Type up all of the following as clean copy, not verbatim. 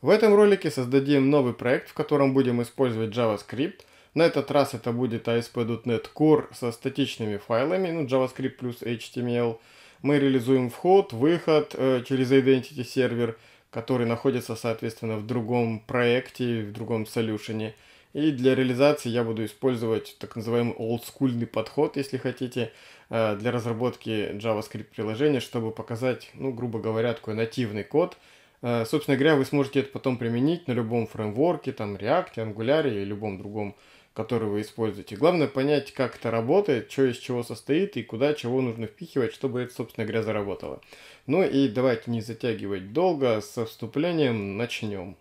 В этом ролике создадим новый проект, в котором будем использовать JavaScript. На этот раз это будет ASP.NET Core со статичными файлами, JavaScript плюс HTML. Мы реализуем вход, выход через Identity сервер, который находится, соответственно, в другом проекте, в другом солюшене. И для реализации я буду использовать так называемый олдскульный подход, если хотите, для разработки JavaScript приложения, чтобы показать, грубо говоря, такой нативный код. Собственно говоря, вы сможете это потом применить на любом фреймворке, там React, Angular или любом другом, который вы используете. Главное понять, как это работает, что из чего состоит и куда чего нужно впихивать, чтобы это, собственно говоря, заработало. Ну и давайте не затягивать долго, со вступлением начнем.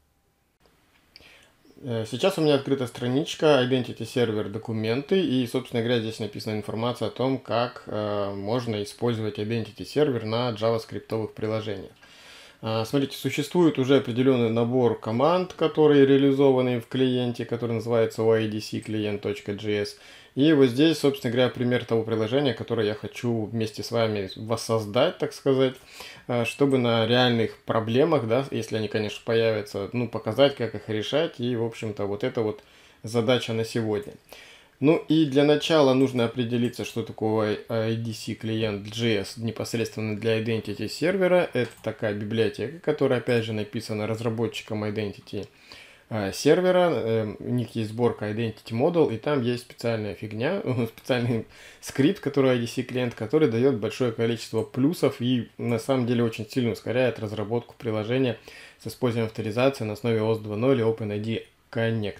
Сейчас у меня открыта страничка Identity Server документы, и, собственно говоря, здесь написана информация о том, как можно использовать Identity Server на JavaScript приложениях. Смотрите, существует уже определенный набор команд, которые реализованы в клиенте, который называется oidc-client.js. И вот здесь, собственно говоря, пример того приложения, которое я хочу вместе с вами воссоздать, так сказать, чтобы на реальных проблемах, да, если они, конечно, появятся, показать, как их решать. И, в общем-то, вот это вот задача на сегодня. Ну и для начала нужно определиться, что такое IDC клиент JS непосредственно для Identity сервера. Это такая библиотека, которая опять же написана разработчиком Identity сервера. У них есть сборка Identity Model, и там есть специальная фигня, специальный скрипт, который IDC клиент, который дает большое количество плюсов и на самом деле очень сильно ускоряет разработку приложения с использованием авторизации на основе OS 2.0 и OpenID Connect.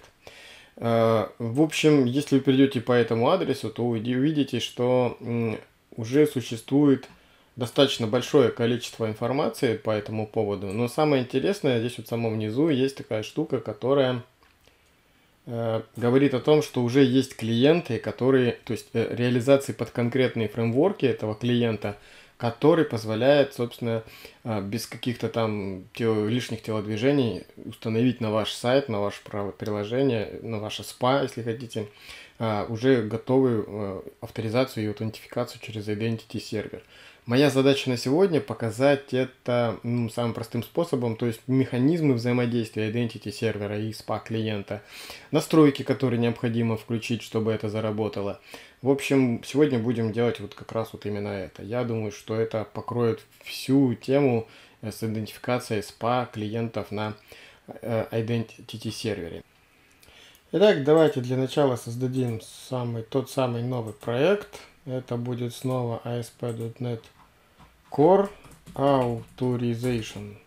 В общем, если вы перейдете по этому адресу, то вы увидите, что уже существует достаточно большое количество информации по этому поводу. Но самое интересное, здесь вот в самом низу есть такая штука, которая говорит о том, что уже есть клиенты, которые, то есть реализации под конкретные фреймворки этого клиента, который позволяет, собственно, без каких-то там лишних телодвижений установить на ваш сайт, на ваше приложение, на ваше СПА, если хотите, уже готовую авторизацию и аутентификацию через Identity сервер. Моя задача на сегодня показать это самым простым способом, то есть механизмы взаимодействия Identity сервера и SPA клиента, настройки, которые необходимо включить, чтобы это заработало. В общем, сегодня будем делать вот как раз вот именно это. Я думаю, что это покроет всю тему с идентификацией SPA клиентов на Identity сервере. Итак, давайте для начала создадим тот самый новый проект. Это будет снова ASP.NET Core Authorization.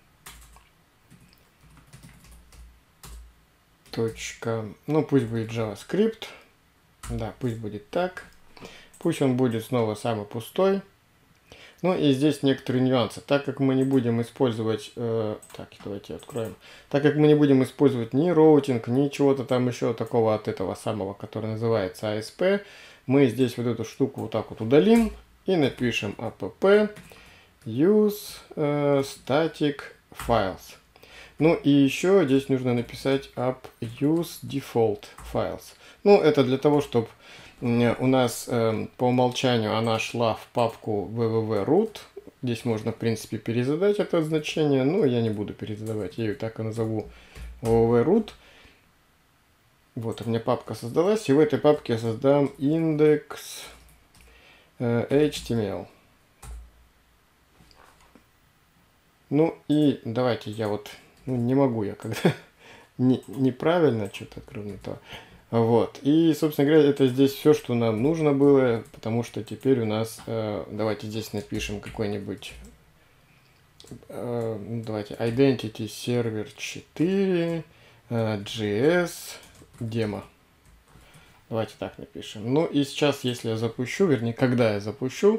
Пусть будет JavaScript. Да, пусть будет так. Пусть он будет снова самый пустой. И здесь некоторые нюансы. Так как мы не будем использовать... давайте откроем. Так как мы не будем использовать ни роутинг, ни чего-то там еще такого от этого самого, который называется ASP, мы здесь вот эту штуку вот так вот удалим и напишем app use static files. И еще здесь нужно написать app use default files. Это для того, чтобы у нас по умолчанию она шла в папку www.root. Здесь можно, в принципе, перезадать это значение, но я не буду перезадавать. Я ее так и назову www.root. Вот, у меня папка создалась, и в этой папке я создам индекс HTML. И давайте я вот, не могу я, когда неправильно что-то открыл не то. Вот, и, собственно говоря, это здесь все, что нам нужно было, потому что теперь у нас, давайте здесь напишем какой-нибудь, давайте, Identity Server 4, JS, демо. Давайте так напишем. И сейчас, если я запущу, вернее, когда я запущу,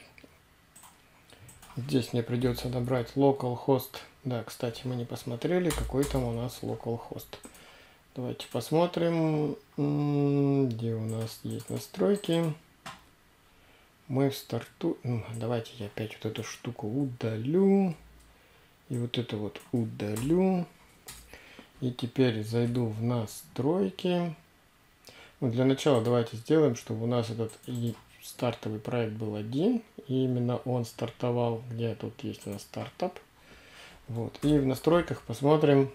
здесь мне придется набрать localhost. Да, кстати, мы не посмотрели, какой там у нас localhost. Давайте посмотрим, где у нас есть настройки. Мы в старту... давайте я опять вот эту штуку удалю. И вот это вот удалю. И теперь зайду в настройки. Для начала давайте сделаем, чтобы у нас этот стартовый проект был один. И именно он стартовал. Где тут есть у нас стартап? Вот. И в настройках посмотрим,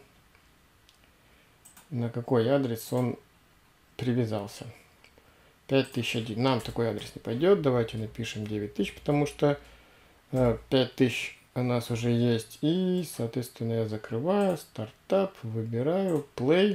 на какой адрес он привязался. 5001. Нам такой адрес не пойдет. Давайте напишем 9000, потому что 5000 у нас уже есть. И, соответственно, я закрываю, стартап, выбираю, play.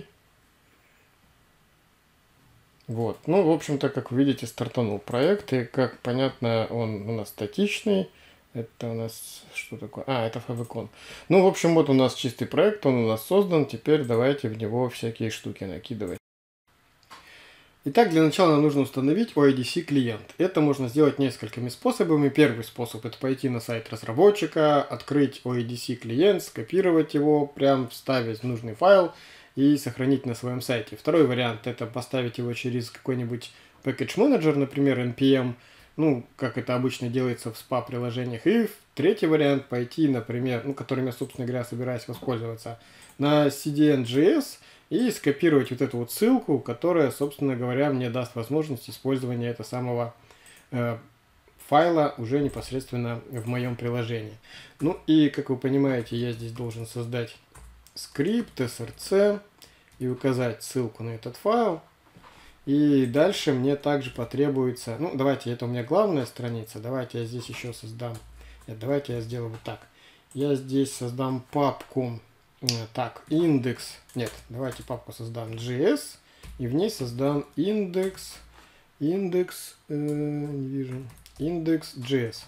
Вот. Ну, в общем-то, как вы видите, стартанул проект. И, как понятно, он у нас статичный. Это у нас что такое? Это Favicon. Ну, в общем, вот у нас чистый проект, он у нас создан. Теперь давайте в него всякие штуки накидывать. Итак, для начала нам нужно установить OIDC клиент. Это можно сделать несколькими способами. Первый способ — это пойти на сайт разработчика, открыть OIDC клиент, скопировать его, прям вставить в нужный файл и сохранить на своем сайте. Второй вариант — это поставить его через какой-нибудь package manager, например, NPM, ну, как это обычно делается в SPA-приложениях. И третий вариант — пойти, например, которым я, собственно говоря, собираюсь воспользоваться, на CDN.js, и скопировать вот эту вот ссылку, которая, собственно говоря, мне даст возможность использования этого самого файла уже непосредственно в моем приложении. Ну и, как вы понимаете, я здесь должен создать скрипт src и указать ссылку на этот файл. И дальше мне также потребуется, давайте, это у меня главная страница, давайте я здесь еще создам, давайте я сделаю вот так. Я здесь создам папку. Так, индекс. Нет, давайте папку создам JS. И в ней создам индекс. Не вижу. Индекс.js.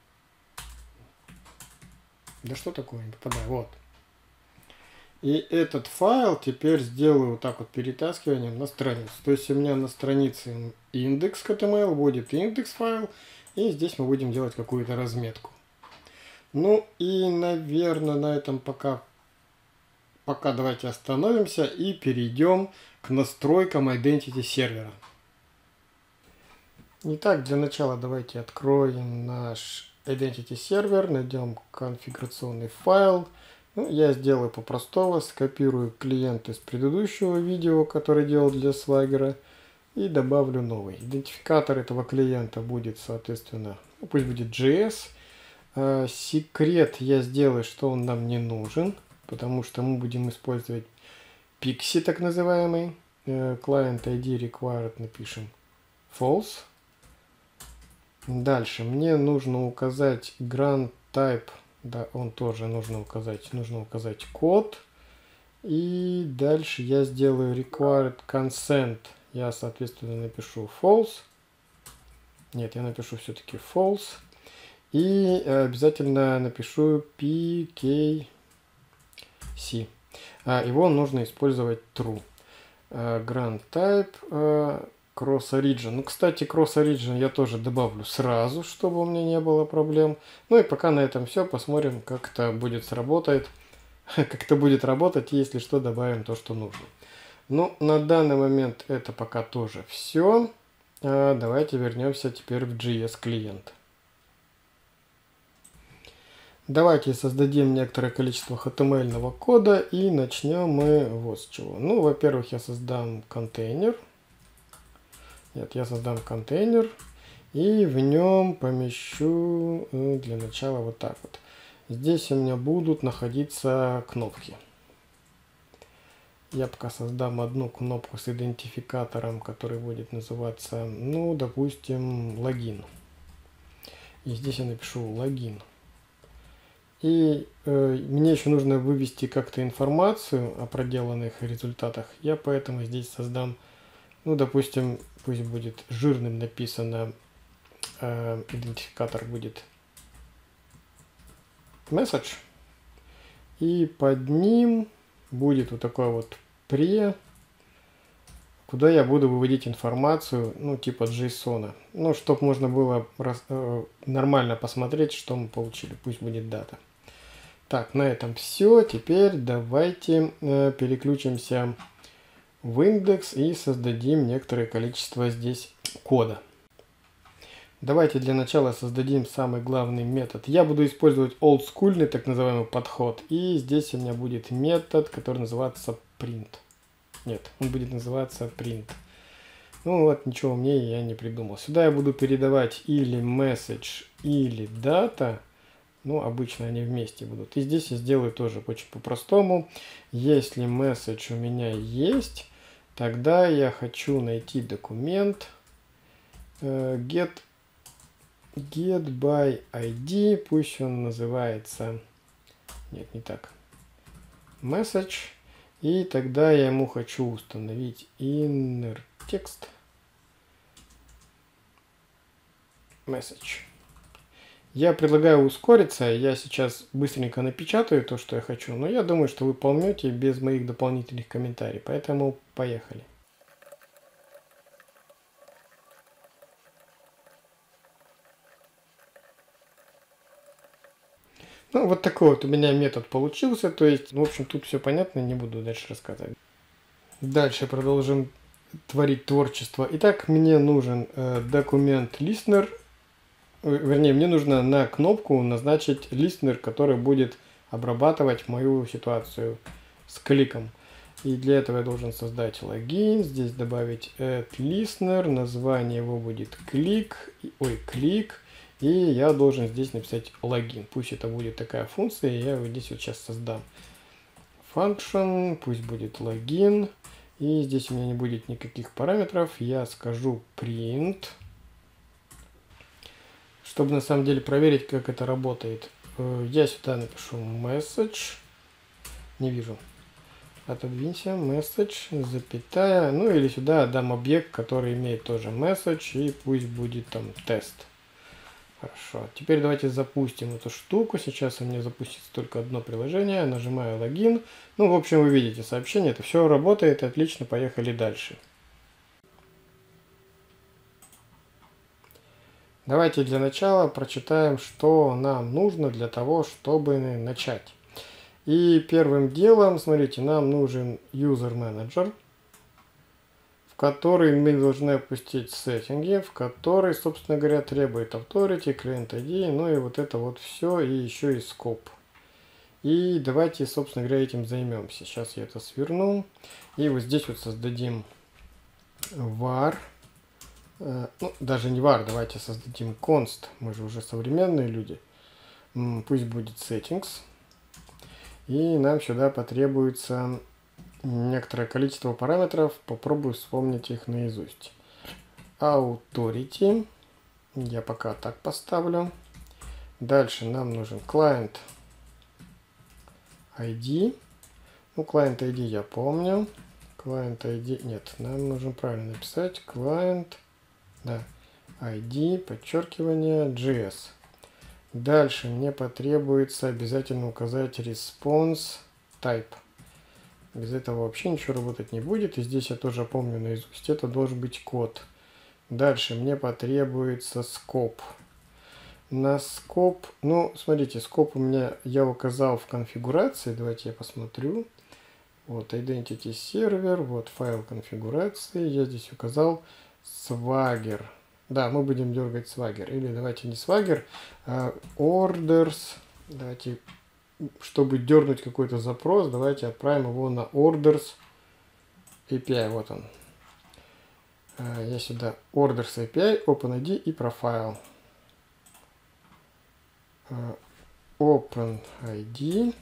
Да что такое? Не попадаю. Вот. И этот файл теперь сделаю вот так вот перетаскиванием на страницу. То есть у меня на странице index.html будет индекс файл. И здесь мы будем делать какую-то разметку. Ну и, наверное, на этом пока давайте остановимся и перейдем к настройкам Identity сервера. Итак, для начала давайте откроем наш Identity сервер, найдем конфигурационный файл. Я сделаю по-простому, скопирую клиент из предыдущего видео, который делал для Swagger, и добавлю новый. Идентификатор этого клиента будет, соответственно, пусть будет JS. Секрет я сделаю, что он нам не нужен, потому что мы будем использовать Pixie, так называемый. Client ID required напишем false. Дальше мне нужно указать grant type, да, он тоже нужно указать код. И дальше я сделаю required consent. Я, соответственно, напишу false. Нет, я напишу все-таки false. И обязательно напишу PKC. Его нужно использовать true. Grant type cross origin. Кстати, cross origin я тоже добавлю сразу, чтобы у меня не было проблем. Ну и пока на этом все. Посмотрим, как это будет работать. Если что, добавим то, что нужно. На данный момент это пока тоже все. Давайте вернемся теперь в JS клиент. Давайте создадим некоторое количество HTML кода и начнем мы вот с чего. Во-первых, я создам контейнер. Я создам контейнер и в нем помещу для начала вот так вот. Здесь у меня будут находиться кнопки. Я пока создам одну кнопку с идентификатором, который будет называться, допустим, логин. И здесь я напишу логин. И мне еще нужно вывести как-то информацию о проделанных результатах. Я поэтому здесь создам, допустим, пусть будет жирным написано, идентификатор будет message. И под ним будет вот такой вот куда я буду выводить информацию, типа JSON. Чтобы можно было нормально посмотреть, что мы получили. Пусть будет дата. Так, на этом все. Теперь давайте переключимся в индекс и создадим некоторое количество здесь кода. Давайте для начала создадим самый главный метод. Я буду использовать олдскульный так называемый подход. И здесь у меня будет метод, который называется print. Нет, он будет называться print. Ничего умнее я не придумал. Сюда я буду передавать или message, или data. Ну, обычно они вместе будут. И здесь я сделаю тоже очень по-простому. Если message у меня есть, тогда я хочу найти документ get by ID, пусть он называется, нет, не так, message, и тогда я ему хочу установить inner text message. Я предлагаю ускориться, я сейчас быстренько напечатаю то, что я хочу, но я думаю, что вы поймете без моих дополнительных комментариев, поэтому поехали. Ну, вот такой вот у меня метод получился, то есть, в общем, тут все понятно, не буду дальше рассказывать. Дальше продолжим творить творчество. Итак, мне нужен документ listener, вернее, мне нужно на кнопку назначить listener, который будет обрабатывать мою ситуацию с кликом. И для этого я должен создать логин, здесь добавить add listener, название его будет клик, и я должен здесь написать логин. Пусть это будет такая функция, я его здесь вот сейчас создам. Function, пусть будет логин, и здесь у меня не будет никаких параметров, я скажу print, чтобы на самом деле проверить, как это работает. Я сюда напишу message, не вижу. Отодвинься, message, запятая, ну или сюда дам объект, который имеет тоже message, и пусть будет там тест. Хорошо, теперь давайте запустим эту штуку. Сейчас у меня запустится только одно приложение, нажимаю логин. Ну, в общем, вы видите сообщение, это все работает, отлично, поехали дальше. Давайте для начала прочитаем, что нам нужно для того, чтобы начать. И первым делом, смотрите, нам нужен user manager, в который мы должны опустить сеттинги, в который, собственно говоря, требует authority, client ID, ну и вот это вот все, и еще и scope. И давайте, собственно говоря, этим займемся. Сейчас я это сверну. И вот здесь вот создадим var. Ну, даже не var, давайте создадим const. Мы же уже современные люди. Пусть будет settings. И нам сюда потребуется некоторое количество параметров. Попробую вспомнить их наизусть. Authority. Я пока так поставлю. Дальше нам нужен client ID. Ну, client ID я помню. Client ID, нет, нам нужно правильно написать. Client, да, ID, подчеркивание, JS. Дальше мне потребуется обязательно указать response type. Без этого вообще ничего работать не будет. И здесь я тоже помню наизусть. Это должен быть код. Дальше мне потребуется scope. На scope, ну, смотрите, scope у меня я указал в конфигурации. Давайте я посмотрю. Вот, Identity Server, вот файл конфигурации. Я здесь указал Swagger. Да, мы будем дергать Swagger. Или давайте не Swagger, а Orders. Давайте, чтобы дернуть какой-то запрос, давайте отправим его на Orders API. Вот он. Я сюда Orders API, OpenID и Profile. OpenID,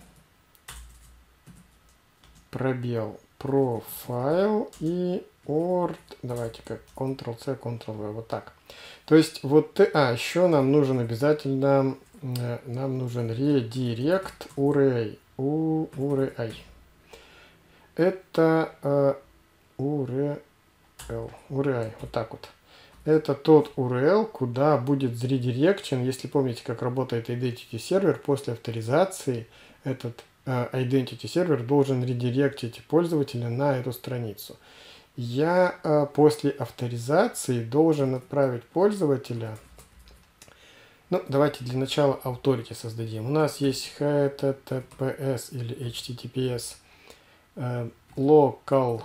пробел Profile и Ord. Давайте как Ctrl-C, Ctrl-V, вот так. То есть вот, еще нам нужен обязательно, нам нужен redirect URI. Это URI, вот так вот. Это тот URL, куда будет зредирекчен, если помните, как работает Identity сервер, после авторизации этот Identity сервер должен редиректить пользователя на эту страницу. Я после авторизации должен отправить пользователя. Ну, давайте для начала authority создадим. У нас есть HTTPS или HTTPS localhost.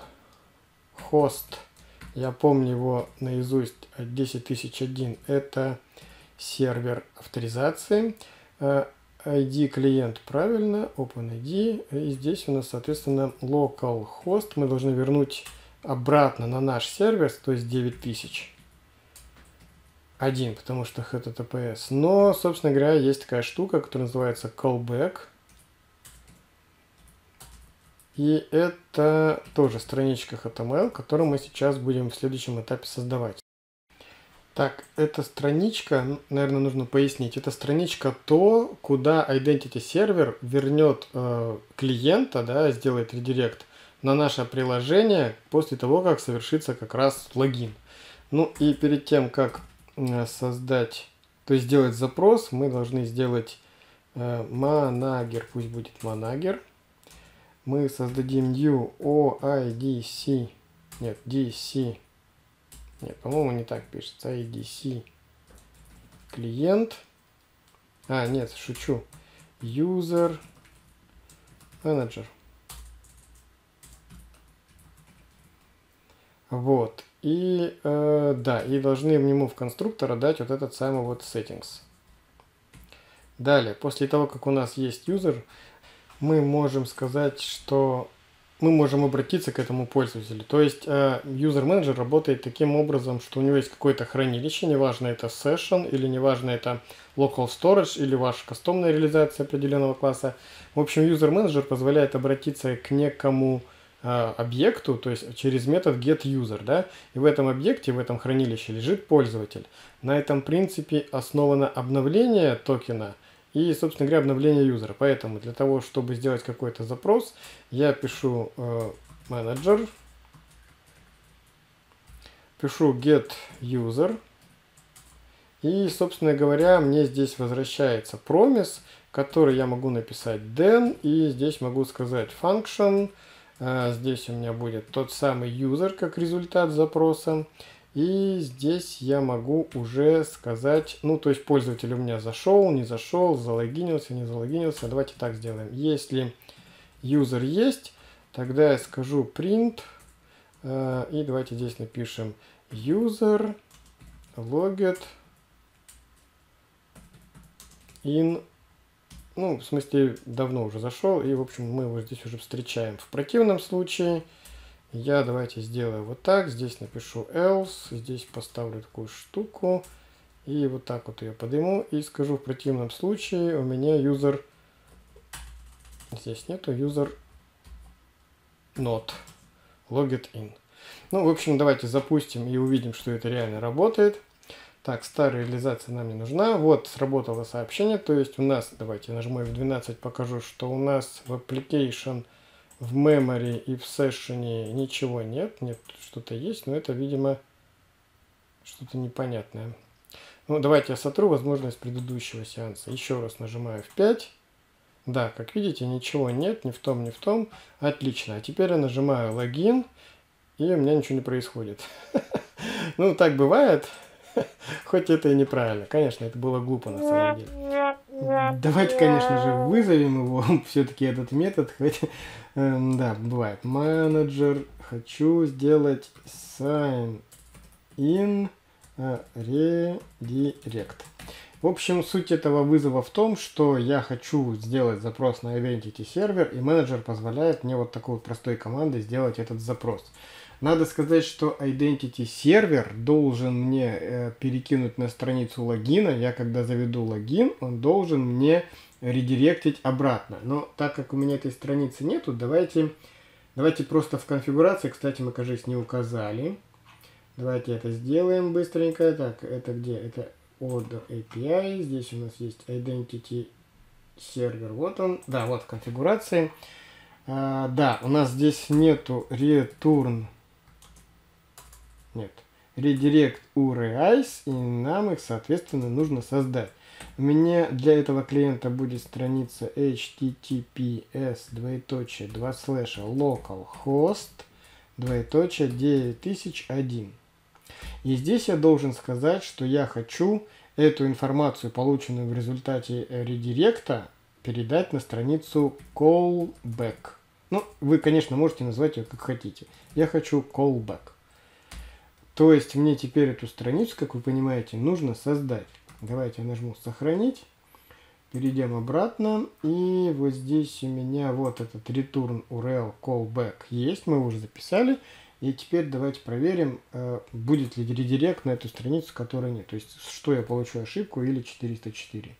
Я помню его наизусть, 10001. Это сервер авторизации. ID клиент правильно, OpenID. И здесь у нас, соответственно, localhost. Мы должны вернуть обратно на наш сервер, то есть 9000. один, потому что HTTPS. Но, собственно говоря, есть такая штука, которая называется callback. И это тоже страничка HTML, которую мы сейчас будем в следующем этапе создавать. Так, эта страничка, наверное, нужно пояснить. Это страничка то, куда Identity сервер вернет клиента, да, сделает редирект на наше приложение после того, как совершится как раз логин. Ну и перед тем, как создать, то есть сделать запрос, мы должны сделать manager, пусть будет manager. Мы создадим new OIDC, нет, DC, нет, по-моему, не так пишется, IDC клиент, нет, шучу, user manager. Вот, и да, и должны ему в конструктора дать вот этот самый вот settings. Далее, после того, как у нас есть user, мы можем сказать, что мы можем обратиться к этому пользователю. То есть user manager работает таким образом, что у него есть какое-то хранилище, неважно это session или неважно это local storage или ваша кастомная реализация определенного класса. В общем, user manager позволяет обратиться к некому объекту, то есть через метод getUser, да, и в этом объекте, в этом хранилище лежит пользователь. На этом принципе основано обновление токена и, собственно говоря, обновление юзера. Поэтому для того, чтобы сделать какой-то запрос, я пишу manager, пишу getUser, и, собственно говоря, мне здесь возвращается promise, который я могу написать then, и здесь могу сказать function. Здесь у меня будет тот самый user как результат запроса. И здесь я могу уже сказать, ну, то есть пользователь у меня зашел, не зашел, залогинился, не залогинился. Давайте так сделаем. Если user есть, тогда я скажу print. И давайте здесь напишем user logged in. Ну, в смысле, давно уже зашел, и, в общем, мы его здесь уже встречаем. В противном случае давайте сделаю вот так. Здесь напишу else, здесь поставлю такую штуку, и вот так вот ее подниму, и скажу, в противном случае у меня user, здесь нету, user not logged in. Ну, в общем, давайте запустим и увидим, что это реально работает. Так, старая реализация нам не нужна. Вот, сработало сообщение. То есть у нас, давайте нажму F12, покажу, что у нас в application, в memory и в session ничего нет. Нет, что-то есть, но это, видимо, что-то непонятное. Ну, давайте я сотру возможность предыдущего сеанса. Еще раз нажимаю F5. Да, как видите, ничего нет, ни в том, ни в том. Отлично. А теперь я нажимаю логин, и у меня ничего не происходит. Ну, так бывает. Хоть это и неправильно. Конечно, это было глупо на самом деле. Давайте, конечно же, вызовем его. Все-таки этот метод. Хоть, да, бывает. Менеджер. Хочу сделать sign in redirect. В общем, суть этого вызова в том, что я хочу сделать запрос на Identity сервер, и менеджер позволяет мне вот такой простой командой сделать этот запрос. Надо сказать, что Identity сервер должен мне перекинуть на страницу логина. Я когда заведу логин, он должен мне редиректить обратно. Но так как у меня этой страницы нету, давайте просто в конфигурации, кстати, мы, кажется, не указали. Давайте это сделаем быстренько. Так, это где? Это Order API. Здесь у нас есть Identity сервер. Вот он. Да, вот в конфигурации. Да, у нас здесь нету return. Нет. Redirect URIs, и нам их, соответственно, нужно создать. У меня для этого клиента будет страница https://localhost 9001. И здесь я должен сказать, что я хочу эту информацию, полученную в результате редиректа, передать на страницу callback. Ну, вы, конечно, можете назвать ее как хотите. Я хочу callback. То есть мне теперь эту страницу, как вы понимаете, нужно создать. Давайте я нажму «Сохранить». Перейдем обратно. И вот здесь у меня вот этот return URL callback есть. Мы уже записали. И теперь давайте проверим, будет ли редирект на эту страницу, которой нет. То есть, что я получу, ошибку или 404.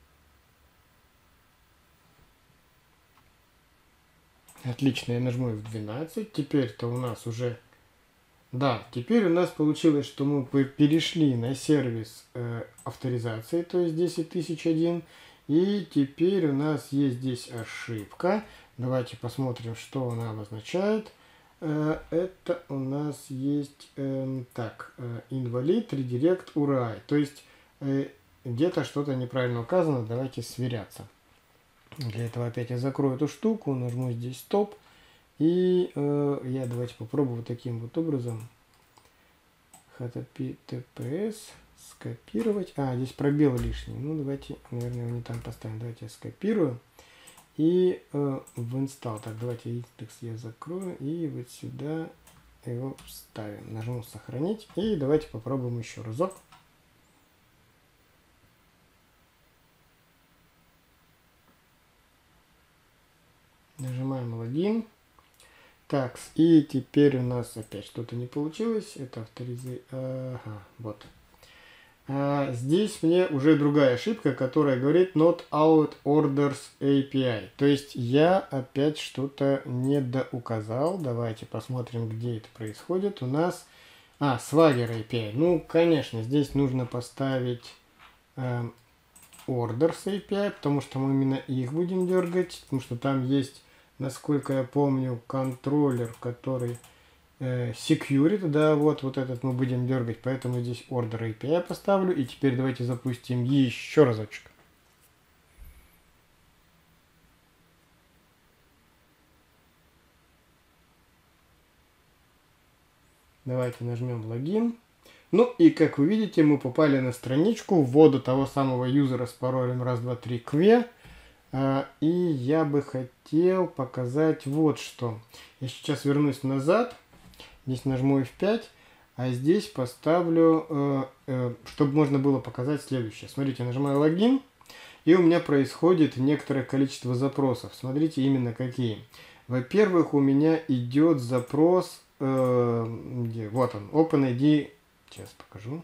Отлично, я нажму F12. Теперь-то у нас уже... Да, теперь у нас получилось, что мы перешли на сервис авторизации, то есть 10001. И теперь у нас есть здесь ошибка. Давайте посмотрим, что она обозначает. Это у нас есть инвалид редирект URI. То есть где-то что-то неправильно указано. Давайте сверяться. Для этого опять я закрою эту штуку, нажму здесь стоп. И давайте попробую вот таким вот образом HTTPS скопировать. Здесь пробел лишний. Ну, давайте, наверное, его не там поставим. Давайте я скопирую. И в install. Так, давайте Index я закрою. И вот сюда его вставим. Нажму сохранить. И давайте попробуем еще разок. Нажимаем логин. Так, и теперь у нас опять что-то не получилось. Это авторизация. Ага, вот. Здесь мне уже другая ошибка, которая говорит not out orders API. То есть я опять что-то недоуказал. Давайте посмотрим, где это происходит. У нас Swagger API. Ну, конечно, здесь нужно поставить orders API, потому что мы именно их будем дергать, потому что там есть, насколько я помню, контроллер, который security, да, вот этот мы будем дергать, поэтому здесь order API поставлю. И теперь давайте запустим еще разочек. Давайте нажмем логин. Ну и как вы видите, мы попали на страничку ввода того самого юзера с паролем раз2три kve. И я бы хотел показать вот что. Я сейчас вернусь назад. Здесь нажму F5, а здесь поставлю, чтобы можно было показать следующее. Смотрите, я нажимаю логин, и у меня происходит некоторое количество запросов. Смотрите, именно какие. Во-первых, у меня идет запрос, вот он, OpenID, сейчас покажу.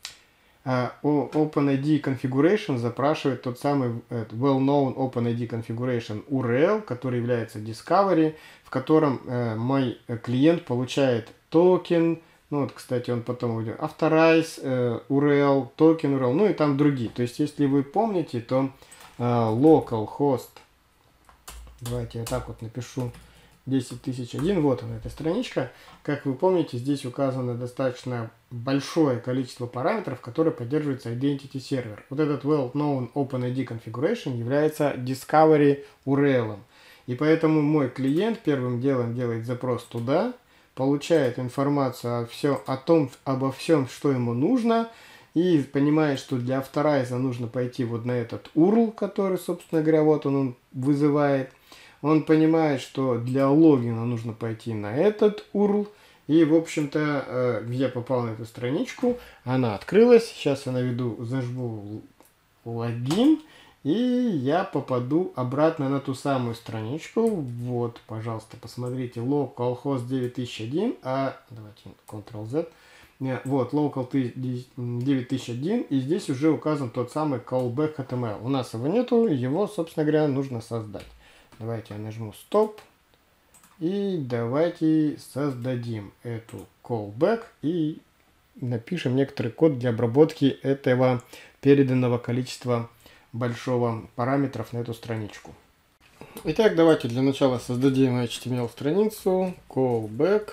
OpenID Configuration запрашивает тот самый well-known OpenID Configuration URL, который является Discovery, в котором мой клиент получает токен, ну вот, кстати, он потом идет Authorize URL, токен URL, ну и там другие. То есть, если вы помните, то localhost, давайте я так вот напишу, 10001, вот она, эта страничка. Как вы помните, здесь указано достаточно большое количество параметров, которые поддерживаются Identity Server. Вот этот well-known OpenID Configuration является Discovery URL. И поэтому мой клиент первым делом делает запрос туда, получает информацию обо всем, что ему нужно, и понимает, что для Authorize нужно пойти вот на этот URL, который, собственно говоря, вот он вызывает. Он понимает, что для логина нужно пойти на этот URL. И, в общем-то, я попал на эту страничку. Она открылась. Сейчас я зажму логин. И я попаду обратно на ту самую страничку. Вот, пожалуйста, посмотрите. Localhost 9001. Давайте Ctrl-Z. Вот, local 9001. И здесь уже указан тот самый callback HTML. У нас его нету. Его, собственно говоря, нужно создать. Давайте я нажму стоп. И давайте создадим эту callback и напишем некоторый код для обработки этого переданного количества большого параметров на эту страничку. Итак, давайте для начала создадим HTML страницу callback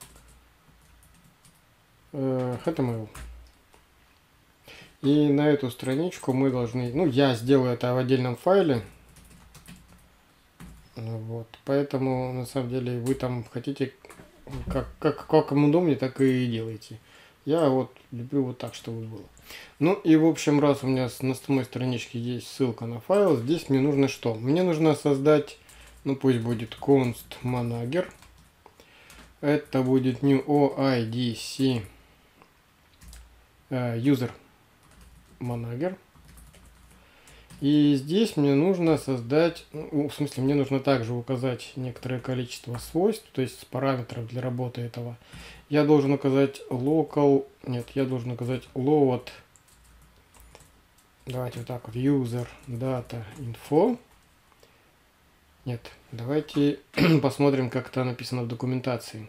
HTML. И на эту страничку мы должны, я сделаю это в отдельном файле. Вот, поэтому, на самом деле, вы там хотите, как вам удобнее, так и делайте. Я вот люблю вот так, чтобы было. Ну и, в общем, раз у меня на самой страничке есть ссылка на файл, здесь мне нужно что? Мне нужно создать, пусть будет const manager. Это будет new OIDC user manager. И здесь мне нужно создать, ну, в смысле, мне нужно также указать некоторое количество свойств, то есть параметров для работы этого. Я должен указать local, нет, я должен указать load, давайте вот так вот, user data info. Нет, давайте посмотрим, как это написано в документации.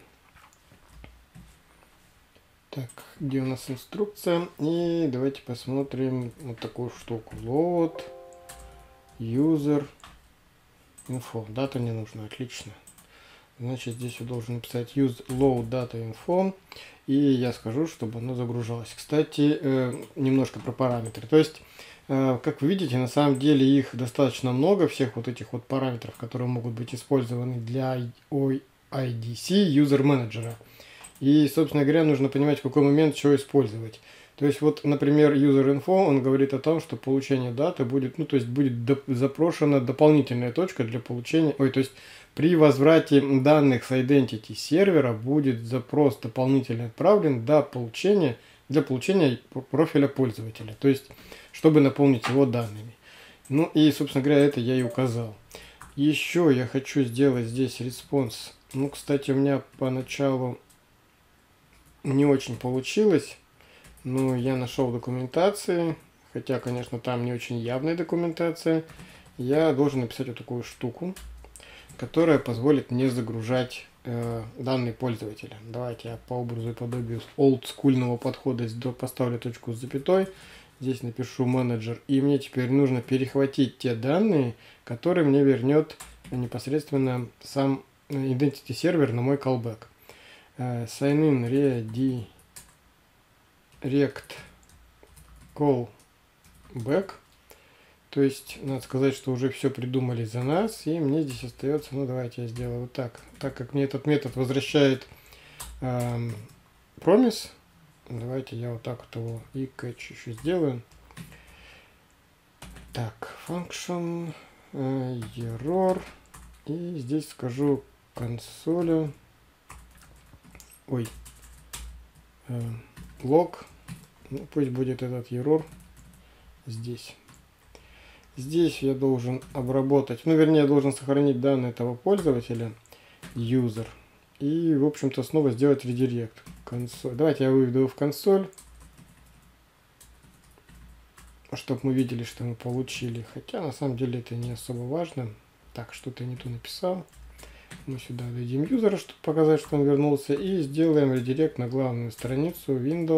Так, где у нас инструкция? И давайте посмотрим вот такую штуку. Load, user, info. Дата не нужна, отлично. Значит, здесь я должен написать use load data info. И я скажу, чтобы оно загружалось. Кстати, немножко про параметры. То есть, как вы видите, на самом деле их достаточно много, всех вот этих вот параметров, которые могут быть использованы для IDC, user менеджера. И, собственно говоря, нужно понимать, в какой момент что использовать. То есть, вот, например, user.info, он говорит о том, что получение даты будет, ну, то есть, будет запрошена дополнительная точка для получения, то есть, при возврате данных с identity сервера будет запрос дополнительно отправлен для получения профиля пользователя. То есть, чтобы наполнить его данными. Ну, и, собственно говоря, это я и указал. Еще я хочу сделать здесь респонс. Ну, кстати, у меня поначалу не очень получилось, но я нашел документации, хотя, конечно, там не очень явная документация. Я должен написать вот такую штуку, которая позволит мне загружать данные пользователя. Давайте я по образу и подобию олдскульного подхода поставлю точку с запятой. Здесь напишу менеджер, и мне теперь нужно перехватить те данные, которые мне вернет непосредственно сам identity сервер на мой callback. Sign in redirect callback. То есть, надо сказать, что уже все придумали за нас, и мне здесь остается, ну, давайте я сделаю вот так. Так как мне этот метод возвращает promise, давайте я вот так вот его и catch еще сделаю. Так, function, error, и здесь скажу консоли, log, ну, пусть будет этот error здесь. Здесь я должен обработать, ну, вернее, я должен сохранить данные этого пользователя, user, и, в общем-то, снова сделать редирект. Консоль. Давайте я выведу его в консоль, чтобы мы видели, что мы получили. Хотя, на самом деле, это не особо важно. Так, что-то я не то написал. Мы сюда дадим юзера, чтобы показать, что он вернулся. И сделаем редирект на главную страницу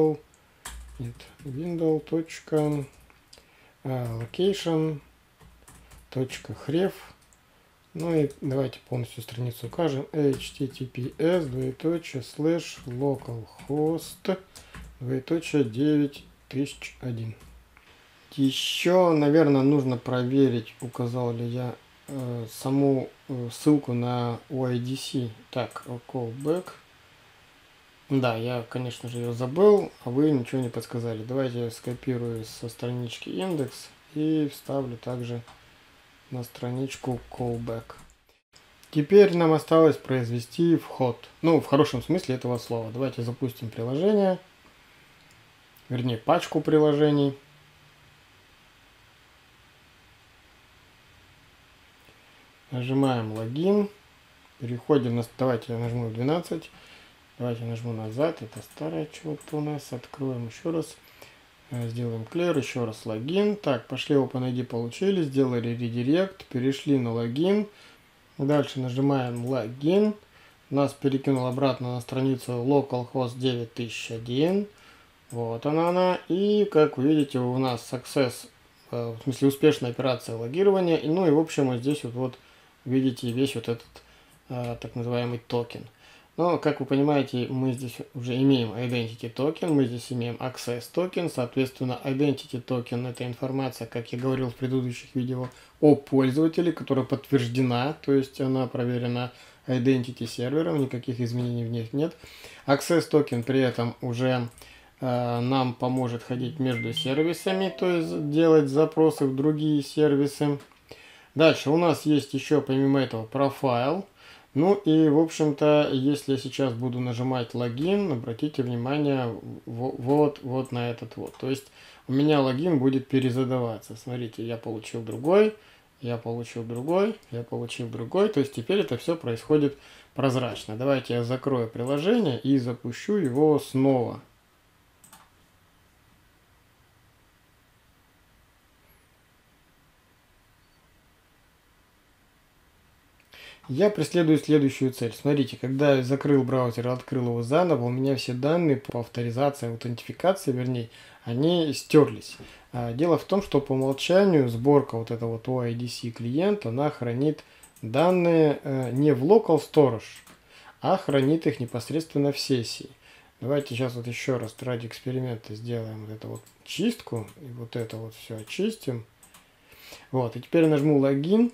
window.location.href. Ну и давайте полностью страницу укажем. https://localhost 9001. Еще, наверное, нужно проверить, указал ли я саму ссылку на OIDC. Так, callback. Да, я, конечно же, ее забыл, а вы ничего не подсказали. Давайте я скопирую со странички индекс и вставлю также на страничку callback. Теперь нам осталось произвести вход. Ну, в хорошем смысле этого слова. Давайте запустим приложение. Вернее, пачку приложений. Нажимаем логин. Переходим на... Давайте я нажму 12. Давайте я нажму назад. Это старое чего-то у нас. Откроем еще раз. Сделаем clear. Еще раз логин. Так, пошли OpenID получили. Сделали редирект. Перешли на логин. Дальше нажимаем логин. Нас перекинул обратно на страницу localhost 9001. Вот она. И, как вы видите, у нас success, в смысле успешная операция логирования. Ну и, в общем, вот здесь вот видите весь вот этот так называемый токен. Но, как вы понимаете, мы здесь уже имеем identity токен, мы здесь имеем access токен. Соответственно, identity токен — это информация, как я говорил в предыдущих видео, о пользователе, которая подтверждена, то есть она проверена identity сервером, никаких изменений в них нет. Access токен при этом уже нам поможет ходить между сервисами, то есть делать запросы в другие сервисы. Дальше у нас есть еще, помимо этого, профайл. Ну и, в общем-то, если я сейчас буду нажимать логин, обратите внимание вот на этот вот. То есть у меня логин будет перезадаваться. Смотрите, я получил другой, я получил другой, я получил другой. То есть теперь это все происходит прозрачно. Давайте я закрою приложение и запущу его снова. Я преследую следующую цель. Смотрите, когда я закрыл браузер и открыл его заново, у меня все данные по авторизации, аутентификации, вернее, они стерлись. Дело в том, что по умолчанию сборка вот этого вот OIDC клиента, она хранит данные не в local storage, а хранит их непосредственно в сессии. Давайте сейчас вот еще раз ради эксперимента сделаем вот эту вот чистку, и вот это вот все очистим. Вот, и теперь нажму логин.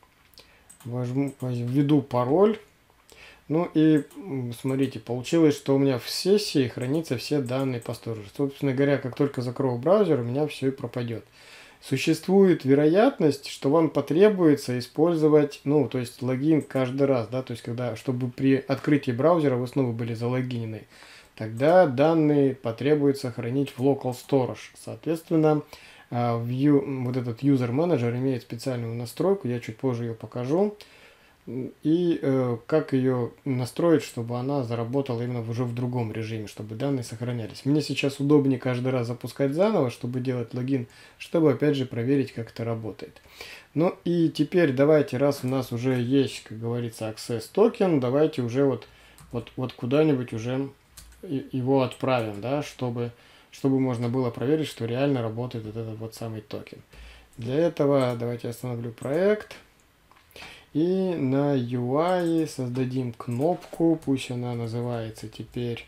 Введу пароль. Ну и смотрите, получилось, что у меня в сессии хранятся все данные по сторожу. Собственно говоря, как только закрою браузер, у меня все и пропадет. Существует вероятность, что вам потребуется использовать, ну, то есть логин каждый раз, да, то есть когда, чтобы при открытии браузера вы снова были залогинены, тогда данные потребуется хранить в local storage. Соответственно, вот этот user manager имеет специальную настройку, я чуть позже ее покажу. И как ее настроить, чтобы она заработала именно уже в другом режиме, чтобы данные сохранялись. Мне сейчас удобнее каждый раз запускать заново, чтобы делать логин, чтобы опять же проверить, как это работает. Ну и теперь давайте, раз у нас уже есть, как говорится, access токен, давайте уже вот куда-нибудь уже его отправим, да, чтобы можно было проверить, что реально работает вот этот вот самый токен. Для этого давайте остановлю проект. И на UI создадим кнопку, пусть она называется теперь,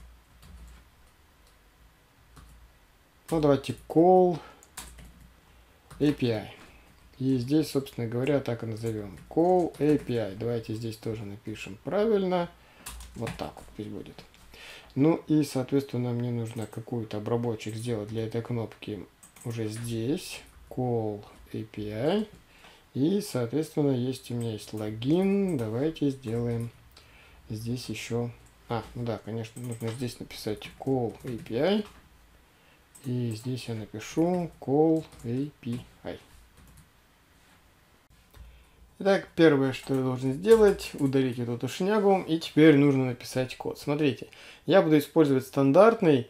ну давайте call API. И здесь, собственно говоря, так и назовем. Call API. Давайте здесь тоже напишем правильно. Вот так вот пусть будет. Ну и, соответственно, мне нужно какую-то обработчик сделать для этой кнопки уже здесь. Call API. И, соответственно, у меня есть логин. Давайте сделаем здесь еще... ну да, конечно, нужно здесь написать call API. И здесь я напишу call API. Итак, первое, что я должен сделать, удалить эту шнягу. И теперь нужно написать код. Смотрите, я буду использовать стандартный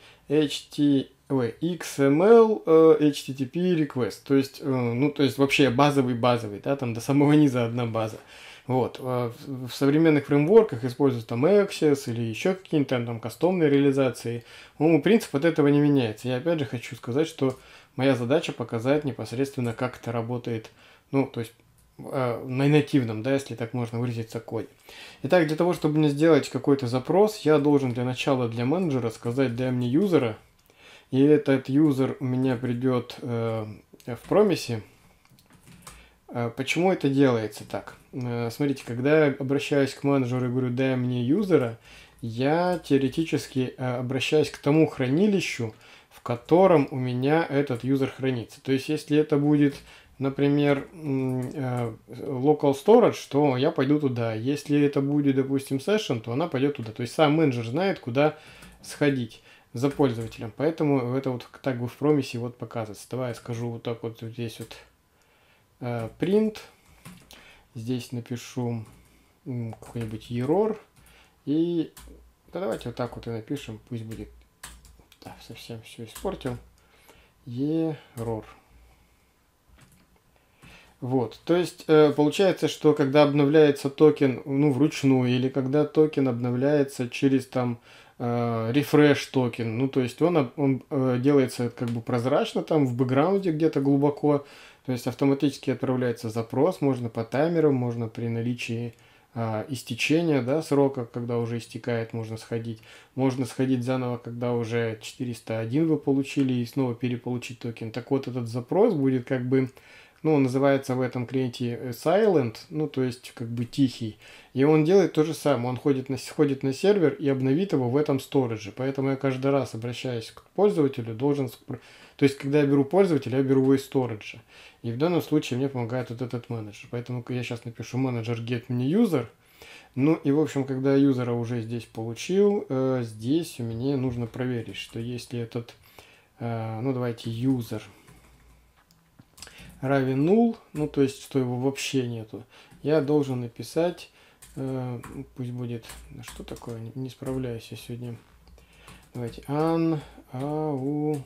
XML HTTP request, то есть, то есть вообще базовый, да, там до самого низа одна база. Вот, в современных фреймворках используют там Access или еще какие-то там кастомные реализации. Ну, принцип от этого не меняется. Я опять же хочу сказать, что моя задача показать непосредственно, как это работает, ну, то есть на нативном, да, если так можно выразиться, коде. Итак, для того, чтобы мне сделать какой-то запрос, я должен для начала для менеджера сказать дай мне юзера. И этот юзер у меня придет в промисе. Почему это делается так? Смотрите, когда я обращаюсь к менеджеру и говорю дай мне юзера, я теоретически обращаюсь к тому хранилищу, в котором у меня этот юзер хранится. То есть, если это будет, например, local storage, то я пойду туда. Если это будет, допустим, session, то она пойдет туда. То есть, сам менеджер знает, куда сходить за пользователем. Поэтому это вот так бы в промисе вот показывается. Давай я скажу вот так вот здесь вот print. Здесь напишу какой-нибудь error. И да, давайте вот так вот и напишем. Пусть будет... Да, совсем все испортил. Error. Вот, то есть получается, что когда обновляется токен, ну, вручную, или когда токен обновляется через там refresh токен, ну, то есть он делается как бы прозрачно там в бэкграунде где-то глубоко, то есть автоматически отправляется запрос, можно по таймеру, можно при наличии истечения, да, срока, когда уже истекает, можно сходить заново, когда уже 401 вы получили и снова переполучить токен. Так вот, этот запрос будет как бы, ну, он называется в этом клиенте silent, ну, то есть как бы тихий. И он делает то же самое, он сходит на сервер и обновит его в этом сторидже. Поэтому я каждый раз, обращаясь к пользователю, должен... То есть, когда я беру пользователя, я беру его из сториджа. И в данном случае мне помогает вот этот менеджер. Поэтому я сейчас напишу менеджер get me user. Ну и в общем, когда я юзера уже здесь получил, здесь у меня нужно проверить, что если этот, ну давайте user равен null, ну то есть что его вообще нету, я должен написать, пусть будет, что такое, не справляюсь я сегодня. Давайте unauthorized.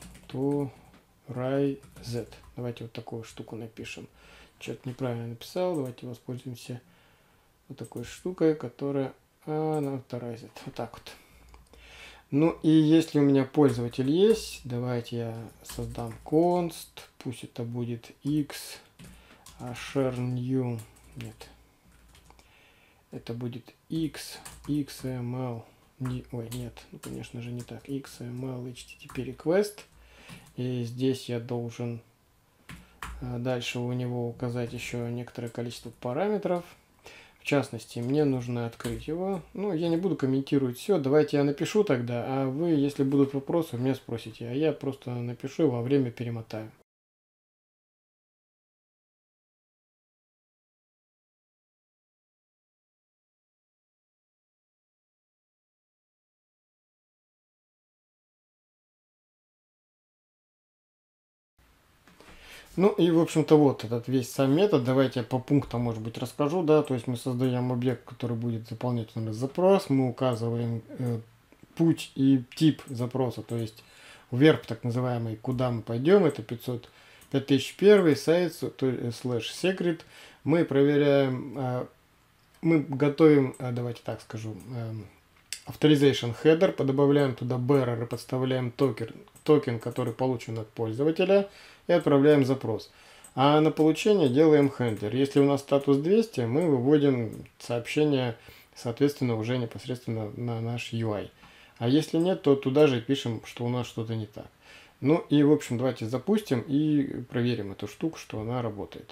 Давайте вот такую штуку напишем. Что-то неправильно написал. Давайте воспользуемся вот такой штукой, которая unauthorized. Вот так вот. Ну и если у меня пользователь есть, давайте я создам const. Пусть это будет x share new. Нет. Это будет x xml. Ой, нет, ну, конечно же не так. XML HTTP request. И здесь я должен дальше у него указать еще некоторое количество параметров. В частности, мне нужно открыть его. Ну, я не буду комментировать все. Давайте я напишу тогда, а вы, если будут вопросы, меня спросите. А я просто напишу и во время перемотаю. Ну и, в общем-то, вот этот весь сам метод. Давайте я по пунктам, может быть, расскажу, да. То есть мы создаем объект, который будет заполнять запрос. Мы указываем путь и тип запроса, то есть верб так называемый, куда мы пойдем. Это 5001 сайт, слэш секрет. Мы проверяем, мы готовим, давайте так скажу, authorization header, добавляем туда bearer и подставляем токен, который получен от пользователя, и отправляем запрос. А на получение делаем handler. Если у нас статус 200, мы выводим сообщение, соответственно, уже непосредственно на наш UI. А если нет, то туда же пишем, что у нас что-то не так. Ну и, в общем, давайте запустим и проверим эту штуку, что она работает.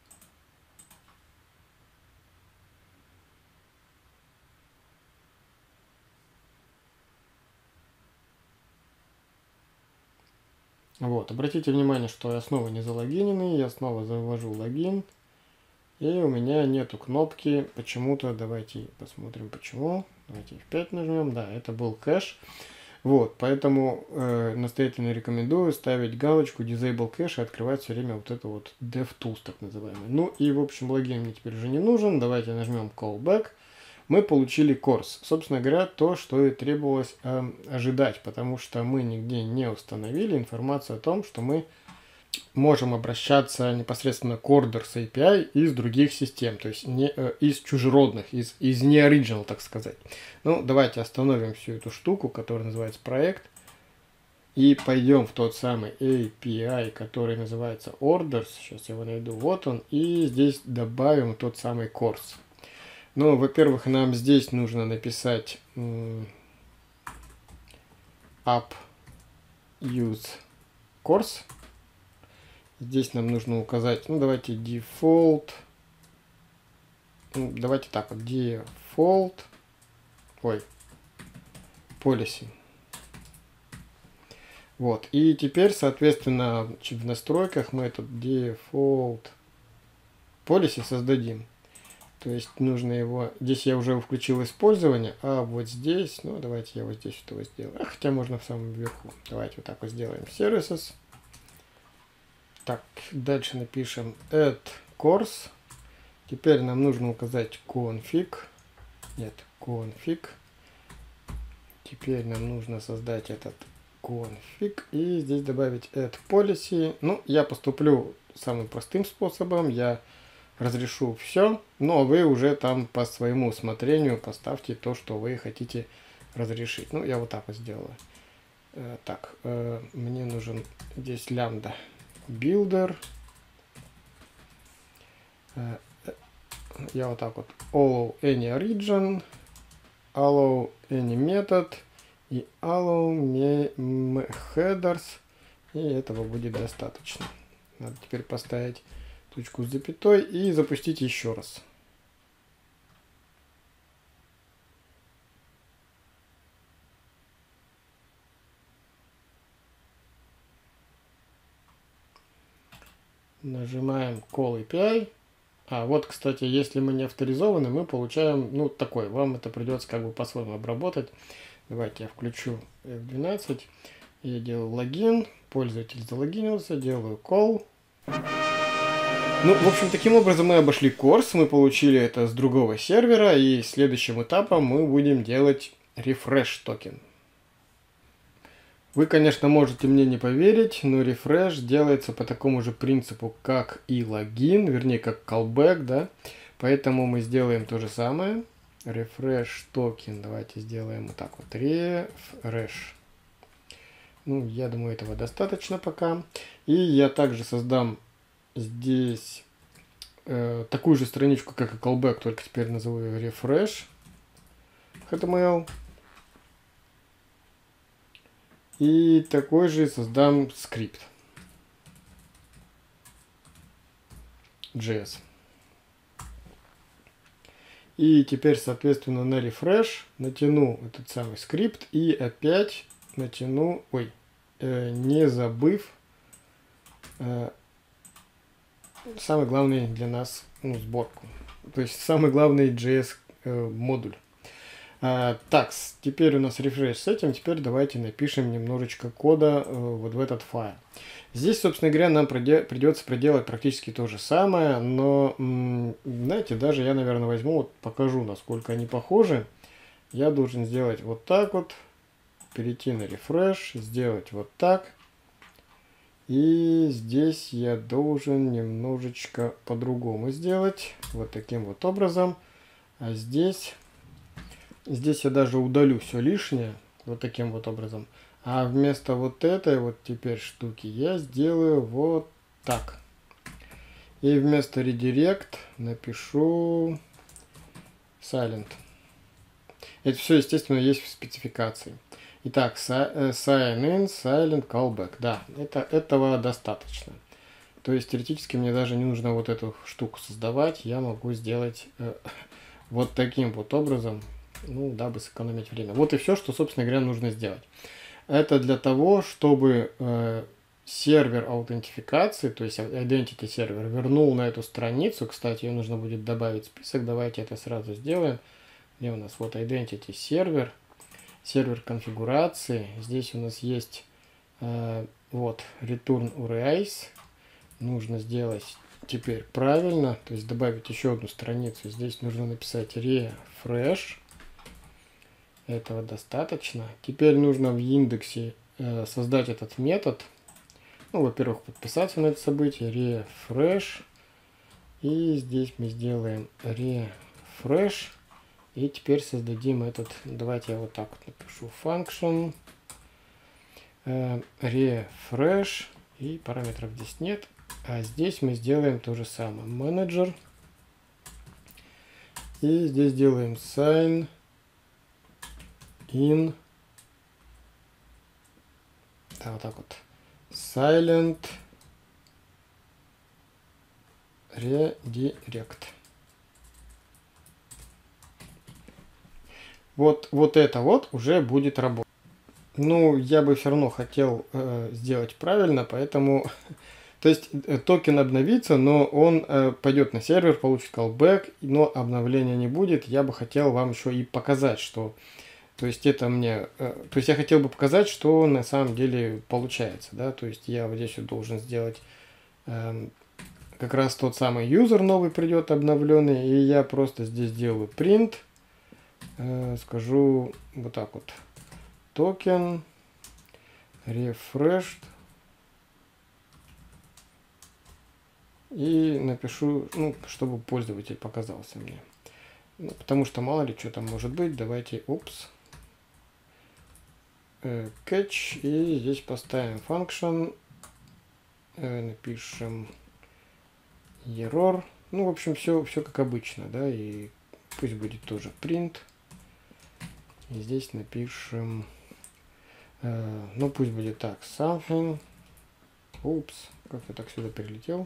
Вот, обратите внимание, что я снова не залогиненный, я снова завожу логин, и у меня нету кнопки почему-то. Давайте посмотрим почему. Давайте F5 нажмем, да, это был кэш. Вот, поэтому настоятельно рекомендую ставить галочку Disable Cache и открывать все время вот это вот DevTools так называемый. Ну и в общем логин мне теперь уже не нужен, давайте нажмем Callback. Мы получили course. Собственно говоря, то, что и требовалось ожидать, потому что мы нигде не установили информацию о том, что мы можем обращаться непосредственно к Orders API из других систем, то есть не, из чужеродных, из не original, так сказать. Ну, давайте остановим всю эту штуку, которая называется проект, и пойдем в тот самый API, который называется Orders. Сейчас я его найду. Вот он. И здесь добавим тот самый course. Ну, во-первых, нам здесь нужно написать app use course. Здесь нам нужно указать, ну, давайте default. Ну, давайте так вот, default. Ой, policy. Вот, и теперь, соответственно, в настройках мы этот default policy создадим. То есть нужно его, здесь я уже включил использование, а вот здесь, ну давайте я вот здесь этого сделаю. Хотя можно в самом верху. Давайте вот так вот сделаем services. Так, дальше напишем add course. Теперь нам нужно указать config. Нет, config. Теперь нам нужно создать этот config и здесь добавить add policy. Ну, я поступлю самым простым способом. Я разрешу все, но вы уже там по своему усмотрению поставьте то, что вы хотите разрешить. Ну, я вот так вот сделаю. Так, мне нужен здесь лямбда builder. Я вот так вот allow any origin, allow any method и allow headers. И этого будет достаточно. Надо теперь поставить точку с запятой и запустить еще раз. Нажимаем Call API. А вот, кстати, если мы не авторизованы, мы получаем, ну, такой, вам это придется как бы по-своему обработать. Давайте я включу F12, я делаю логин, пользователь залогинился, делаю call. Ну, в общем, таким образом мы обошли курс, мы получили это с другого сервера, и следующим этапом мы будем делать refresh токен. Вы, конечно, можете мне не поверить, но refresh делается по такому же принципу, как и логин, вернее, как callback, да. Поэтому мы сделаем то же самое. Refresh токен, давайте сделаем вот так вот, refresh. Ну, я думаю, этого достаточно пока. И я также создам здесь такую же страничку, как и callback, только теперь назову ее refresh HTML. И такой же создам скрипт JS. И теперь, соответственно, на refresh натяну этот самый скрипт и опять натяну, не забыв самый главный для нас, сборку. То есть самый главный JS модуль. Так, теперь у нас рефреш с этим. Теперь давайте напишем немножечко кода вот в этот файл. Здесь, собственно говоря, нам придется проделать практически то же самое, но, знаете, даже я, наверное, возьму, вот покажу, насколько они похожи. Я должен сделать вот так вот, перейти на рефреш, сделать вот так. И здесь я должен немножечко по-другому сделать, вот таким вот образом. А здесь я даже удалю все лишнее, вот таким вот образом. А вместо вот этой вот теперь штуки я сделаю вот так. И вместо redirect напишу silent. Это все, естественно, есть в спецификации. Итак, sign in, silent, callback. Да, этого достаточно. То есть, теоретически, мне даже не нужно вот эту штуку создавать. Я могу сделать вот таким вот образом, дабы сэкономить время. Вот и все, что, собственно говоря, нужно сделать. Это для того, чтобы сервер аутентификации, то есть identity сервер, вернул на эту страницу. Кстати, ее нужно будет добавить в список. Давайте это сразу сделаем. Где у нас? Вот identity сервер. Сервер конфигурации. Здесь у нас есть вот return URIs. Нужно сделать теперь правильно, то есть добавить еще одну страницу. Здесь нужно написать refresh. Этого достаточно. Теперь нужно в индексе создать этот метод. Во-первых, подписаться на это событие. Refresh. И здесь мы сделаем refresh. И теперь создадим этот, давайте я вот так вот напишу, function refresh, и параметров здесь нет, а здесь мы сделаем то же самое, manager, и здесь делаем sign in, да, вот так вот, silent redirect. Вот это вот уже будет работать. Я бы все равно хотел сделать правильно, поэтому... То есть токен обновится, но он пойдет на сервер, получит callback, но обновления не будет. Я бы хотел вам еще и показать, что... То есть это мне... То есть я хотел бы показать, что на самом деле получается, да. То есть я вот здесь вот должен сделать... как раз тот самый юзер новый придет обновленный, и я просто здесь делаю print... скажу вот так вот, токен refreshed, и напишу, чтобы пользователь показался мне, потому что мало ли что там может быть. Давайте catch, и здесь поставим function, напишем error, в общем, все как обычно, да, и пусть будет тоже print. И здесь напишем, пусть будет так, something, как я так сюда перелетел,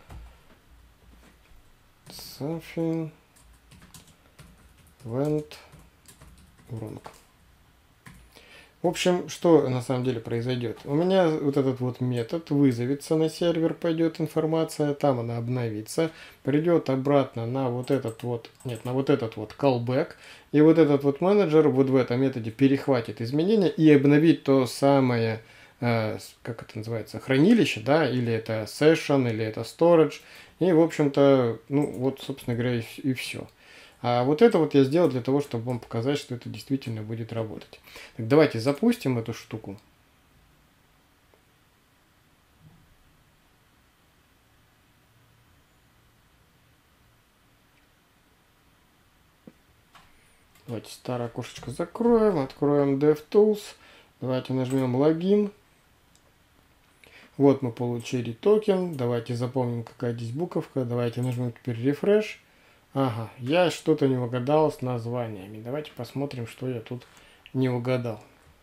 something went wrong. В общем, что на самом деле произойдет? У меня вот этот вот метод вызовется на сервер, пойдет информация, там она обновится, придет обратно на вот этот вот, нет, на вот этот вот callback, и вот этот вот менеджер вот в этом методе перехватит изменения и обновит то самое, как это называется, хранилище, да, или это session, или это storage, и в общем-то, ну вот, собственно говоря, и все. А вот это вот я сделал для того, чтобы вам показать, что это действительно будет работать. Так, давайте запустим эту штуку. Давайте старое окошечко закроем, откроем DevTools. Давайте нажмем логин. Вот мы получили токен. Давайте запомним, какая здесь буковка. Давайте нажмем теперь Refresh. Ага, я что-то не угадал с названиями. Давайте посмотрим, что я тут не угадал.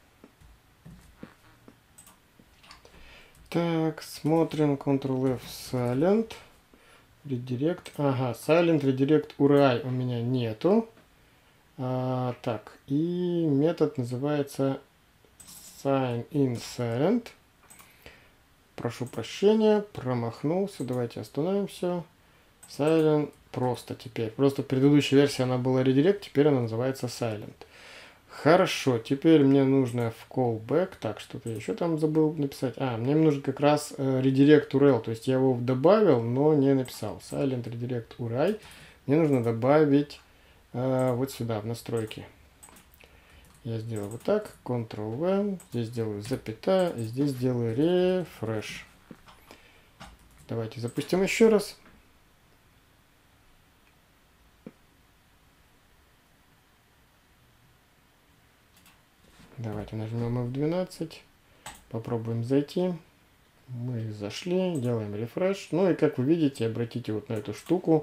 Так, смотрим Ctrl-F Silent. Redirect. Ага, Silent Redirect URI у меня нету. Так, и метод называется Sign in Silent. Прошу прощения, промахнулся. Давайте остановимся. Silent просто теперь. Просто предыдущая версия она была Redirect, теперь она называется Silent. Хорошо, теперь мне нужно в callback. Так, что-то еще там забыл написать. Мне нужно как раз redirect URL. То есть я его добавил, но не написал. Silent redirect URI. Мне нужно добавить вот сюда, в настройки. Я сделаю вот так. Ctrl-V. Здесь делаю запятая. И здесь делаю refresh. Давайте запустим еще раз. Давайте нажмем F12. Попробуем зайти. Мы зашли, делаем рефреш. Ну и как вы видите, обратите вот на эту штуку.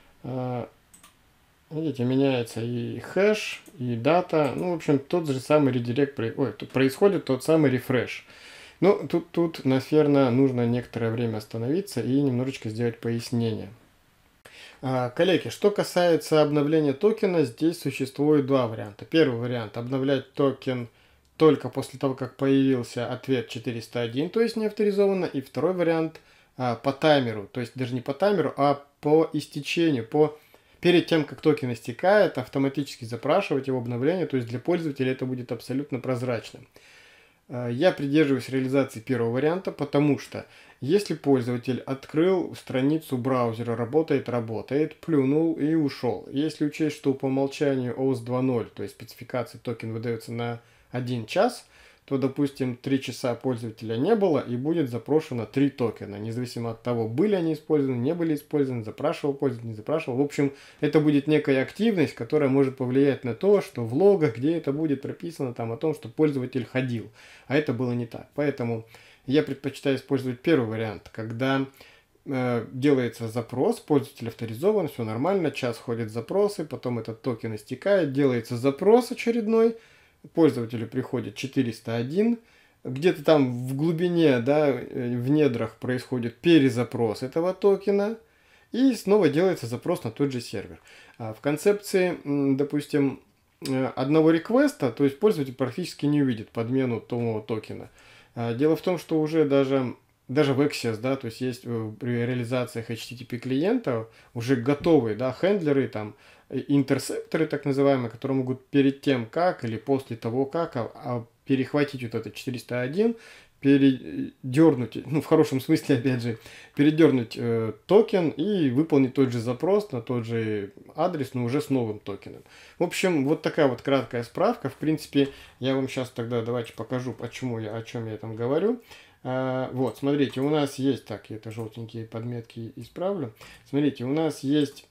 Видите, меняется и хэш, и дата. Ну, в общем, тот же самый редирект, происходит тот самый рефреш. Ну, тут, наверное, нужно некоторое время остановиться и немножечко сделать пояснение. Коллеги, что касается обновления токена, здесь существует два варианта. Первый вариант – обновлять токен только после того, как появился ответ 401, то есть не авторизованно. И второй вариант по таймеру, то есть даже не по таймеру, а по истечению, перед тем, как токен истекает, автоматически запрашивать его обновление, то есть для пользователя это будет абсолютно прозрачным. Я придерживаюсь реализации первого варианта, потому что если пользователь открыл страницу браузера, работает, плюнул и ушел. Если учесть, что по умолчанию OAuth 2.0, то есть спецификации токен выдается на 1 час, то, допустим, 3 часа пользователя не было и будет запрошено 3 токена, независимо от того, были они использованы, не были использованы, запрашивал пользователь, не запрашивал. В общем, это будет некая активность, которая может повлиять на то, что в логах, где это будет прописано, там о том, что пользователь ходил, а это было не так. Поэтому я предпочитаю использовать первый вариант, когда делается запрос, пользователь авторизован, все нормально, час ходят запросы, потом этот токен истекает, делается запрос очередной, пользователю приходит 401, где-то там в глубине, да, в недрах происходит перезапрос этого токена, и снова делается запрос на тот же сервер. В концепции, допустим, одного реквеста, то есть пользователь практически не увидит подмену того токена. Дело в том, что уже даже в Access, да, то есть есть при реализациях HTTP клиентов уже готовые, да, хендлеры, там, интерсепторы, так называемые, которые могут перед тем, как или после того, как перехватить вот этот 401, передернуть, ну, в хорошем смысле, опять же, передернуть токен и выполнить тот же запрос на тот же адрес, но уже с новым токеном. В общем, вот такая вот краткая справка. В принципе, я вам сейчас тогда давайте покажу, о чем я там говорю. Вот, смотрите, у нас есть, так, я это желтенькие подметки исправлю. Смотрите, у нас есть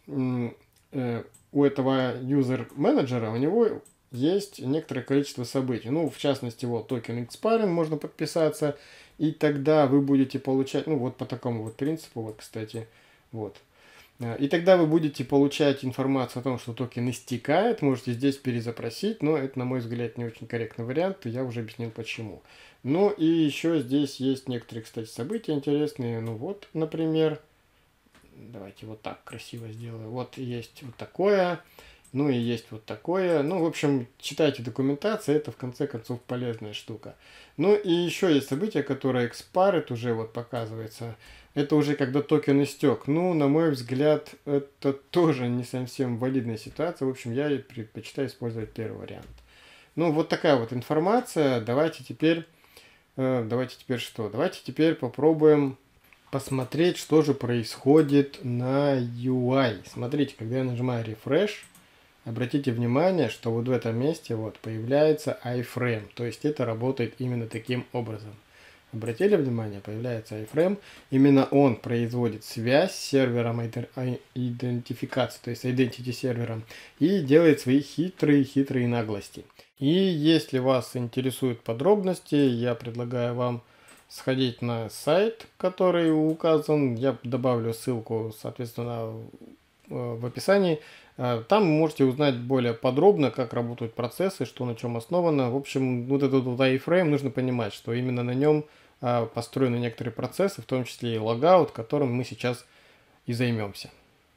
у этого юзер-менеджера, у него есть некоторое количество событий. Ну, в частности, вот токен expiring можно подписаться, и тогда вы будете получать, ну, вот по такому вот принципу, вот, кстати, вот. И тогда вы будете получать информацию о том, что токен истекает, можете здесь перезапросить, но это, на мой взгляд, не очень корректный вариант, и я уже объяснил почему. Ну, и еще здесь есть некоторые, кстати, события интересные. Ну, вот, например, давайте вот так красиво сделаю. Вот есть вот такое. Ну и есть вот такое. Ну, в общем, читайте документацию, это в конце концов полезная штука. Ну и еще есть событие, которое экспарит уже вот показывается. Это уже когда токен истек. Ну, на мой взгляд, это тоже не совсем валидная ситуация. В общем, я предпочитаю использовать первый вариант. Ну, вот такая вот информация. Давайте теперь что? Давайте теперь попробуем посмотреть, что же происходит на UI. Смотрите, когда я нажимаю Refresh, обратите внимание, что вот в этом месте вот появляется iframe. То есть это работает именно таким образом. Обратили внимание, появляется iframe. Именно он производит связь с сервером идентификации, то есть identity сервером, и делает свои хитрые наглости. И если вас интересуют подробности, я предлагаю вам сходить на сайт, который указан. Я добавлю ссылку, соответственно, в описании. Там вы можете узнать более подробно, как работают процессы, что на чем основано. В общем, вот этот вот iframe нужно понимать, что именно на нем построены некоторые процессы, в том числе и логаут, которым мы сейчас и займемся.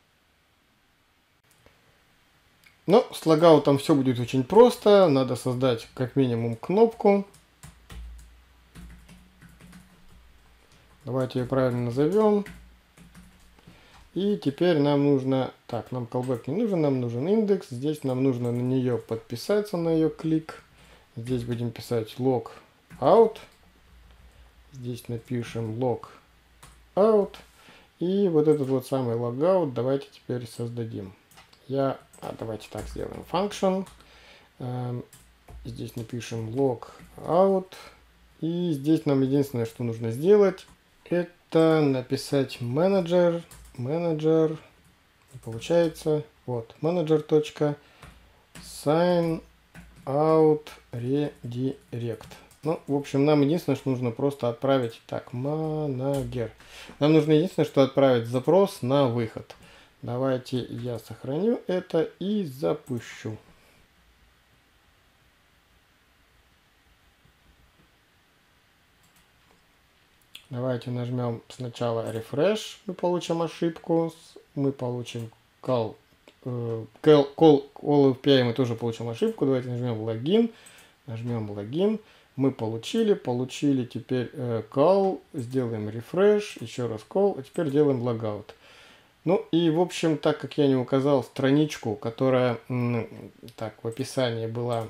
Но с логаутом все будет очень просто. Надо создать как минимум кнопку. Давайте ее правильно назовем. И теперь нам нужно... Так, нам callback не нужен, нам нужен индекс. Здесь нам нужно на нее подписаться, на ее клик. Здесь будем писать logout. Здесь напишем logout. И вот этот вот самый logout давайте теперь создадим. Давайте так сделаем. Function. Здесь напишем logout. И здесь нам единственное, что нужно сделать, это написать менеджер. Не получается. Вот, manager.sign out redirect. Ну, в общем, нам единственное, что нужно просто отправить... Так, manager. Нам нужно единственное, что отправить запрос на выход. Давайте я сохраню это и запущу. Давайте нажмем сначала refresh, мы получим ошибку, мы получим call API, мы тоже получим ошибку. Давайте нажмем логин, мы получили теперь call, сделаем refresh, еще раз call, а теперь делаем logout. Ну и в общем, так как я не указал страничку, которая так в описании была,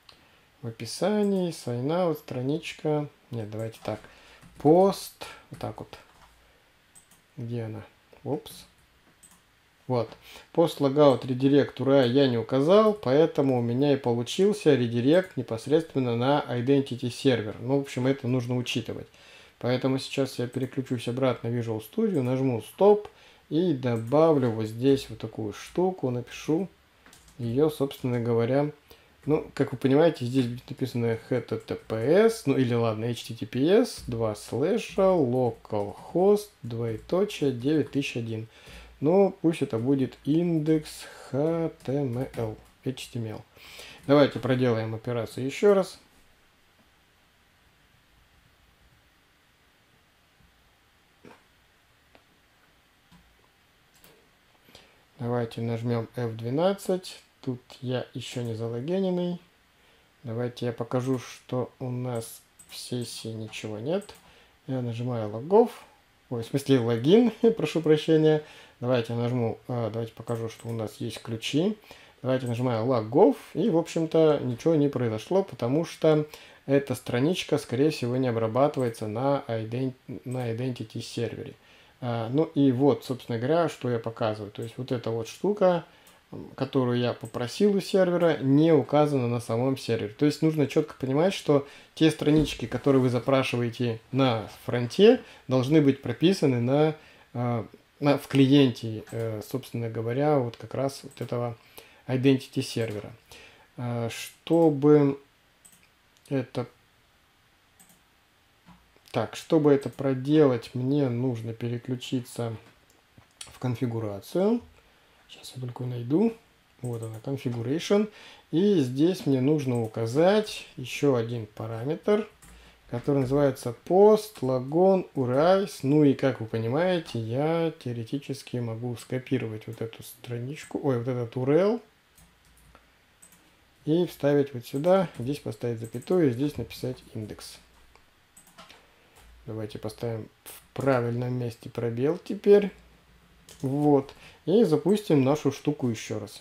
sign out, страничка, нет, давайте так. Пост, вот так вот, где она, вот, пост логаут редирект URI я не указал, поэтому у меня и получился редирект непосредственно на Identity сервер. Ну, в общем, это нужно учитывать. Поэтому сейчас я переключусь обратно в Visual Studio, нажму стоп и добавлю вот здесь вот такую штуку, напишу ее, собственно говоря. Ну, как вы понимаете, здесь будет написано https, ну или ладно, https, localhost, 9001. Ну, пусть это будет индекс HTML. Давайте проделаем операцию еще раз. Давайте нажмем F12. Тут я еще не залогиненный. Давайте я покажу, что у нас в сессии ничего нет. Я нажимаю логов. Ой, в смысле логин, прошу прощения. Давайте я нажму, давайте покажу, что у нас есть ключи. Давайте нажимаю логов. И, в общем-то, ничего не произошло, потому что эта страничка, скорее всего, не обрабатывается на Identity сервере. Ну и вот, собственно говоря, что я показываю. То есть вот эта вот штука, которую я попросил у сервера, не указана на самом сервере. То есть нужно четко понимать, что те странички, которые вы запрашиваете на фронте, должны быть прописаны в клиенте, собственно говоря, вот как раз вот этого Identity сервера. Чтобы это проделать, мне нужно переключиться в конфигурацию. Сейчас я только найду. Вот она, configuration. И здесь мне нужно указать еще один параметр, который называется post logon URI. Ну и как вы понимаете, я теоретически могу скопировать вот эту страничку, вот этот URL. и вставить вот сюда, здесь поставить запятую, здесь написать индекс. Давайте поставим в правильном месте пробел теперь. Вот. И запустим нашу штуку еще раз.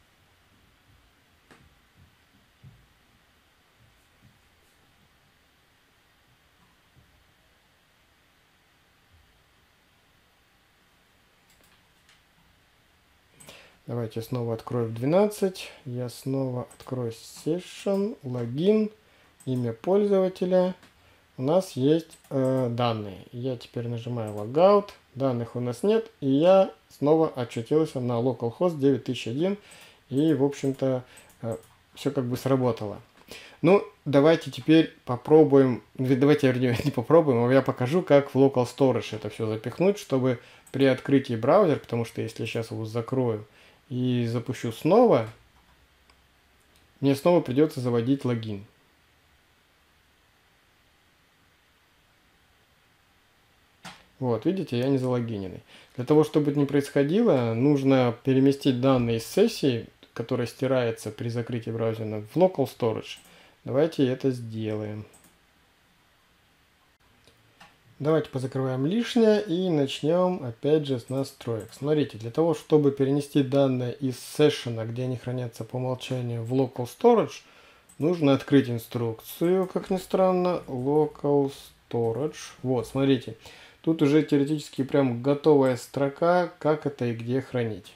Давайте снова открою в 12. Я снова открою session, логин, имя пользователя. У нас есть данные. Я теперь нажимаю logout. Данных у нас нет. И я снова очутился на localhost 9001. И, в общем-то, все как бы сработало. Ну, давайте теперь попробуем. Давайте, вернее, не попробуем, а я покажу, как в local storage это все запихнуть, чтобы при открытии браузера, потому что если я сейчас его закрою и запущу снова, мне снова придется заводить логин. Вот, видите, я не залогиненный. Для того, чтобы это не происходило, нужно переместить данные из сессии, которая стирается при закрытии браузера, в local storage. Давайте это сделаем. Давайте позакрываем лишнее и начнем опять же с настроек. Смотрите, для того, чтобы перенести данные из сессиона, где они хранятся по умолчанию, в local storage, нужно открыть инструкцию, как ни странно, local storage. Вот, смотрите, тут уже теоретически прям готовая строка, как это и где хранить.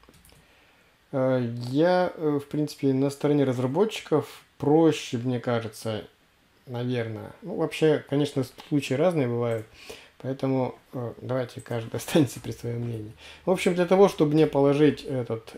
Я, в принципе, на стороне разработчиков проще, мне кажется, наверное. Ну, вообще, конечно, случаи разные бывают, поэтому давайте каждый останется при своем мнении. В общем, для того, чтобы мне положить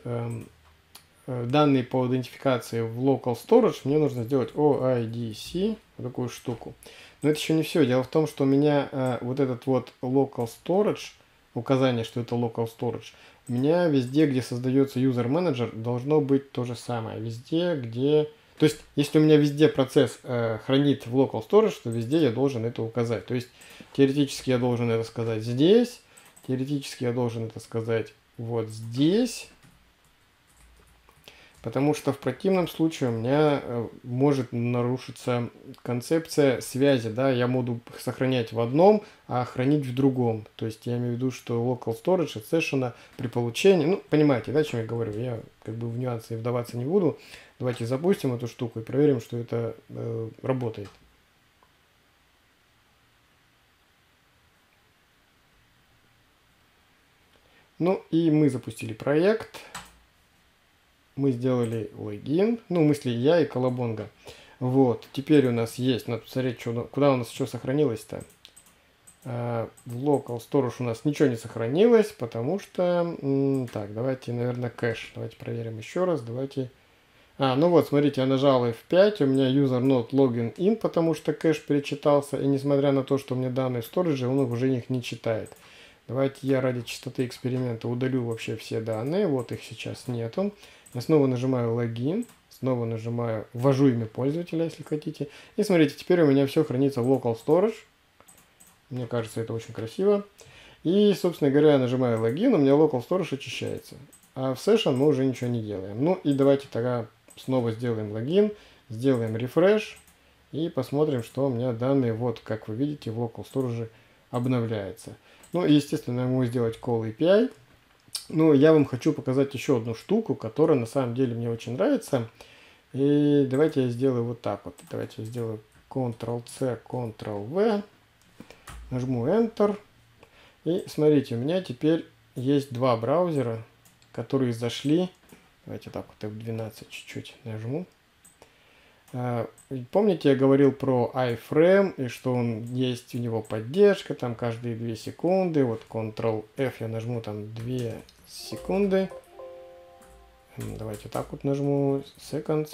данные по идентификации в local storage, мне нужно сделать OIDC, вот такую штуку. Но это еще не все. Дело в том, что у меня вот этот вот local storage, указание, что это local storage, у меня везде, где создается user manager, должно быть то же самое. Везде, где... То есть, если у меня везде процесс хранит в local storage, то везде я должен это указать. То есть, теоретически я должен это сказать здесь, теоретически я должен это сказать вот здесь, потому что в противном случае у меня может нарушиться концепция связи, да, я буду сохранять в одном, а хранить в другом. То есть я имею в виду, что local storage от session при получении, ну, понимаете, да, о чем я говорю, я как бы в нюансы вдаваться не буду. Давайте запустим эту штуку и проверим, что это работает. Ну и мы запустили проект. Мы сделали логин. Ну, в смысле, я и Колобонга. Вот. Теперь у нас есть. Надо посмотреть, куда у нас еще сохранилось-то. В local storage у нас ничего не сохранилось, потому что... Так, давайте, наверное, кэш. Давайте проверим еще раз. Давайте... ну вот, смотрите, я нажал F5, у меня user not login in, потому что кэш перечитался, и несмотря на то, что у меня данные в сторидже, он уже их не читает. Давайте я ради чистоты эксперимента удалю вообще все данные, вот их сейчас нету. Я снова нажимаю логин, снова нажимаю, ввожу имя пользователя, если хотите. И смотрите, теперь у меня все хранится в local storage. Мне кажется, это очень красиво. И, собственно говоря, я нажимаю логин, у меня local storage очищается. А в session мы уже ничего не делаем. Ну и давайте тогда снова сделаем логин, сделаем refresh и посмотрим, что у меня данные, вот как вы видите, в local storage обновляется. Ну и, естественно, я могу сделать call API. Ну, я вам хочу показать еще одну штуку, которая на самом деле мне очень нравится. И давайте я сделаю вот так вот. Давайте я сделаю Ctrl-C, Ctrl-V. Нажму Enter. И смотрите, у меня теперь есть два браузера, которые зашли. Давайте так вот F12 чуть-чуть нажму. Помните, я говорил про iframe, и что он есть, у него поддержка, там каждые 2 секунды. Вот Ctrl-F я нажму, там 2 секунды. Давайте так вот нажму, seconds.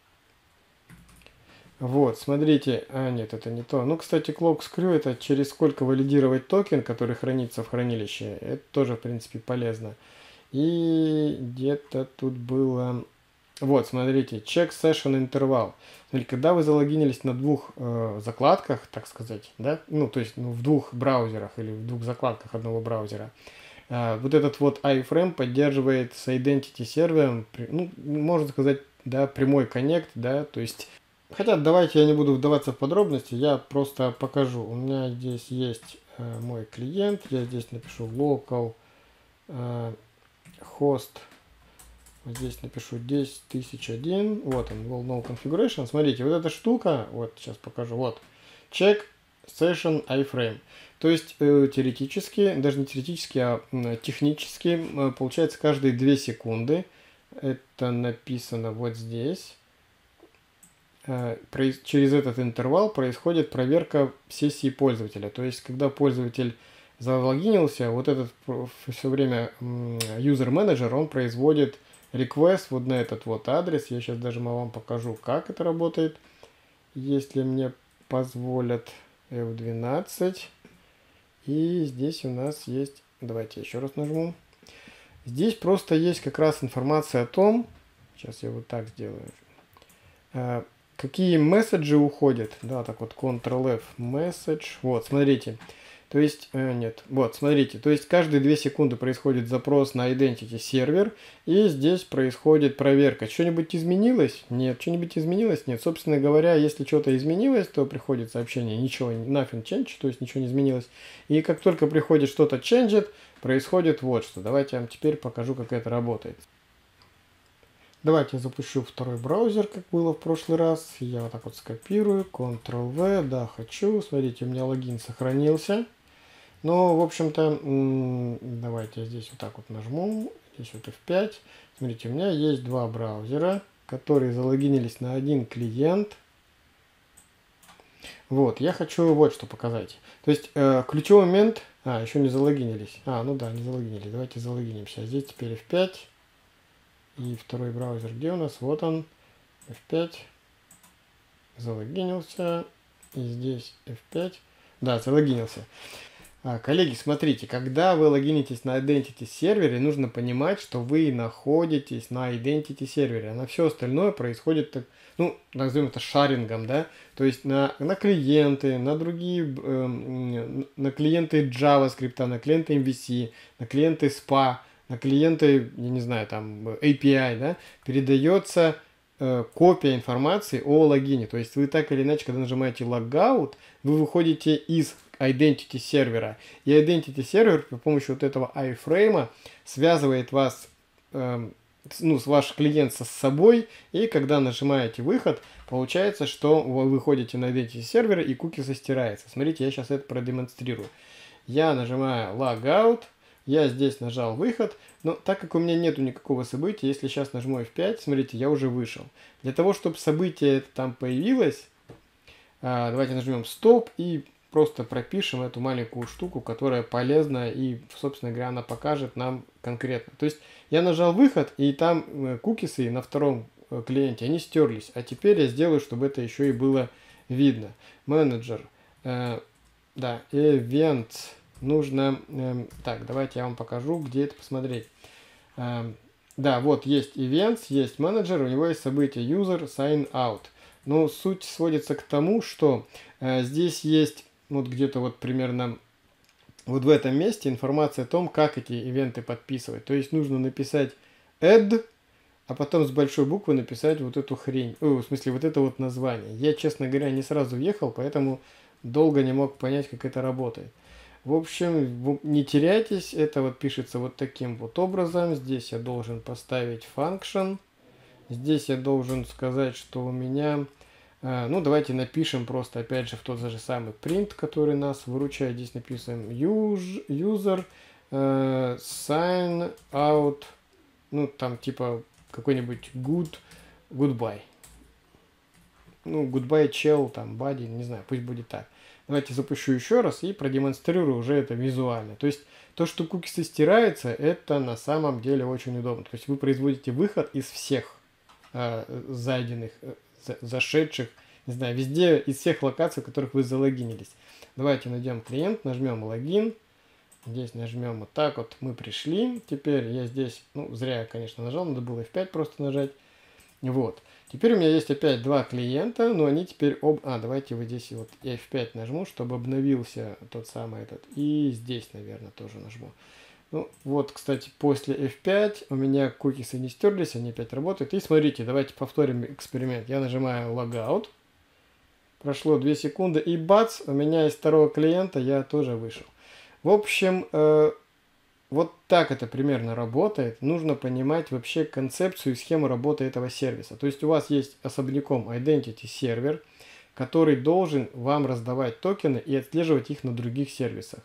Вот, смотрите, нет, это не то. Ну, кстати, clock screw, это через сколько валидировать токен, который хранится в хранилище. Это тоже, в принципе, полезно. И где-то тут было... Вот, смотрите, check session interval. Смотрите, когда вы залогинились на двух закладках, так сказать, да, ну, то есть в двух браузерах или в двух закладках одного браузера, вот этот вот iframe поддерживает с identity сервером, ну, можно сказать, да, прямой коннект, да, то есть... Хотя давайте я не буду вдаваться в подробности, я просто покажу. У меня здесь есть мой клиент, я здесь напишу local host, здесь напишу 10001, вот он, will no configuration. Смотрите, вот эта штука, вот сейчас покажу, вот, check session iframe. То есть теоретически, даже не теоретически, а технически, получается каждые 2 секунды, это написано вот здесь, через этот интервал происходит проверка сессии пользователя. То есть, когда пользователь залогинился, вот этот все время user manager, он производит request вот на этот вот адрес. Я сейчас даже вам покажу, как это работает. Если мне позволят F12. И здесь у нас есть, давайте еще раз нажму. Здесь просто есть как раз информация о том, сейчас я вот так сделаю, какие месседжи уходят. Да, так вот, Ctrl-F, message. Вот, смотрите. То есть, нет, вот, смотрите. То есть, каждые 2 секунды происходит запрос на Identity сервер. И здесь происходит проверка. Что-нибудь изменилось? Нет. Что-нибудь изменилось? Нет. Собственно говоря, если что-то изменилось, то приходит сообщение ничего, nothing changed, то есть ничего не изменилось. И как только приходит что-то changed, происходит вот что. Давайте я вам теперь покажу, как это работает. Давайте я запущу второй браузер, как было в прошлый раз. Я вот так вот скопирую, Ctrl-V, да, хочу. Смотрите, у меня логин сохранился. Но, в общем-то, давайте я здесь вот так вот нажму. Здесь вот F5. Смотрите, у меня есть 2 браузера, которые залогинились на один клиент. Вот, я хочу вот что показать. То есть, ключевой момент... еще не залогинились. Ну да, не залогинились. Давайте залогинимся. Здесь теперь F5. И второй браузер, где у нас? Вот он, F5, залогинился, и здесь F5, да, залогинился. Коллеги, смотрите, когда вы логинитесь на Identity сервере, нужно понимать, что вы находитесь на Identity сервере, а на все остальное происходит, так, ну, назовем это шарингом, да, то есть на клиенты, на другие, на клиенты JavaScript, на клиенты MVC, на клиенты SPA, на клиенты, я не знаю, там, API, да, передается копия информации о логине. То есть вы так или иначе, когда нажимаете Logout, вы выходите из Identity сервера. И Identity сервер при помощи вот этого iframe связывает вас, ваш клиент с собой. И когда нажимаете выход, получается, что вы выходите на Identity сервер и кукисы стирается. Смотрите, я сейчас это продемонстрирую. Я нажимаю Logout. Я здесь нажал выход, но так как у меня нету никакого события, если сейчас нажму F5, смотрите, я уже вышел. Для того, чтобы событие это там появилось, давайте нажмем стоп и просто пропишем эту маленькую штуку, которая полезна и, собственно говоря, она покажет нам конкретно. То есть я нажал выход, и там кукисы на втором клиенте, они стерлись. А теперь я сделаю, чтобы это еще и было видно. Менеджер, да, event. Нужно... так, давайте я вам покажу, где это посмотреть. Да, вот есть events, есть менеджер, у него есть событие user sign out. Но суть сводится к тому, что здесь есть вот где-то вот примерно вот в этом месте информация о том, как эти ивенты подписывать. То есть нужно написать add, а потом с большой буквы написать вот эту хрень. В смысле, вот это вот название. Я, честно говоря, не сразу въехал, поэтому долго не мог понять, как это работает. В общем, не теряйтесь, это вот пишется вот таким вот образом. Здесь я должен поставить function. Здесь я должен сказать, что у меня... ну, давайте напишем просто, опять же, в тот же самый print, который нас выручает. Здесь написано user sign out, ну, там типа какой-нибудь goodbye. Ну, goodbye chell, там, buddy, не знаю, пусть будет так. Давайте запущу еще раз и продемонстрирую уже это визуально. То есть то, что кукисы стираются, это на самом деле очень удобно. То есть вы производите выход из всех зайденных, зашедших, не знаю, везде, из всех локаций, в которых вы залогинились. Давайте найдем клиент, нажмем логин. Здесь нажмем вот так вот, мы пришли. Теперь я здесь, ну, зря я, конечно, нажал, надо было F5 просто нажать. Вот. Теперь у меня есть опять 2 клиента, но они теперь давайте вот здесь вот F5 нажму, чтобы обновился тот самый этот. И здесь, наверное, тоже нажму. Ну, вот, кстати, после F5 у меня кукисы не стерлись, они опять работают. И смотрите, давайте повторим эксперимент. Я нажимаю Logout, прошло 2 секунды, и бац, у меня из второго клиента я тоже вышел. В общем, вот так это примерно работает. Нужно понимать вообще концепцию и схему работы этого сервиса. То есть у вас есть особняком Identity сервер, который должен вам раздавать токены и отслеживать их на других сервисах.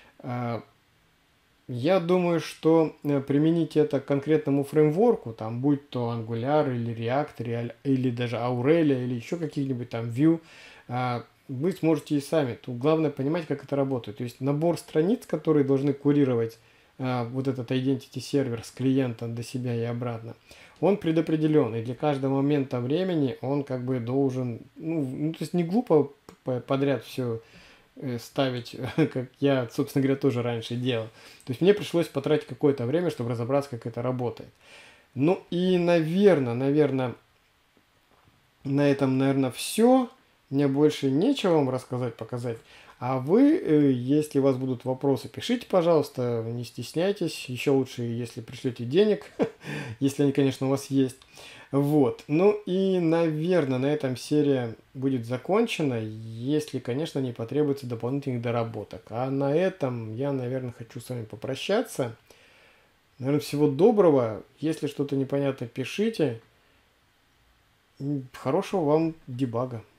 Я думаю, что применить это к конкретному фреймворку, там будь то Angular или React, или даже Aurelia, или еще каких-нибудь там Vue, вы сможете и сами. Тут главное понимать, как это работает. То есть набор страниц, которые должны курировать вот этот identity сервер с клиента до себя и обратно, он предопределен. И для каждого момента времени он как бы должен, ну то есть не глупо подряд все ставить, как я, собственно говоря, тоже раньше делал. То есть мне пришлось потратить какое-то время, чтобы разобраться, как это работает. Ну и, наверное, на этом, наверное, все. Мне больше нечего вам рассказать, показать. А вы, если у вас будут вопросы, пишите, пожалуйста, не стесняйтесь. Еще лучше, если пришлете денег, если они, конечно, у вас есть. Вот. Ну и, наверное, на этом серия будет закончена, если, конечно, не потребуется дополнительных доработок. А на этом я, наверное, хочу с вами попрощаться. Наверное, всего доброго. Если что-то непонятно, пишите. Хорошего вам дебага.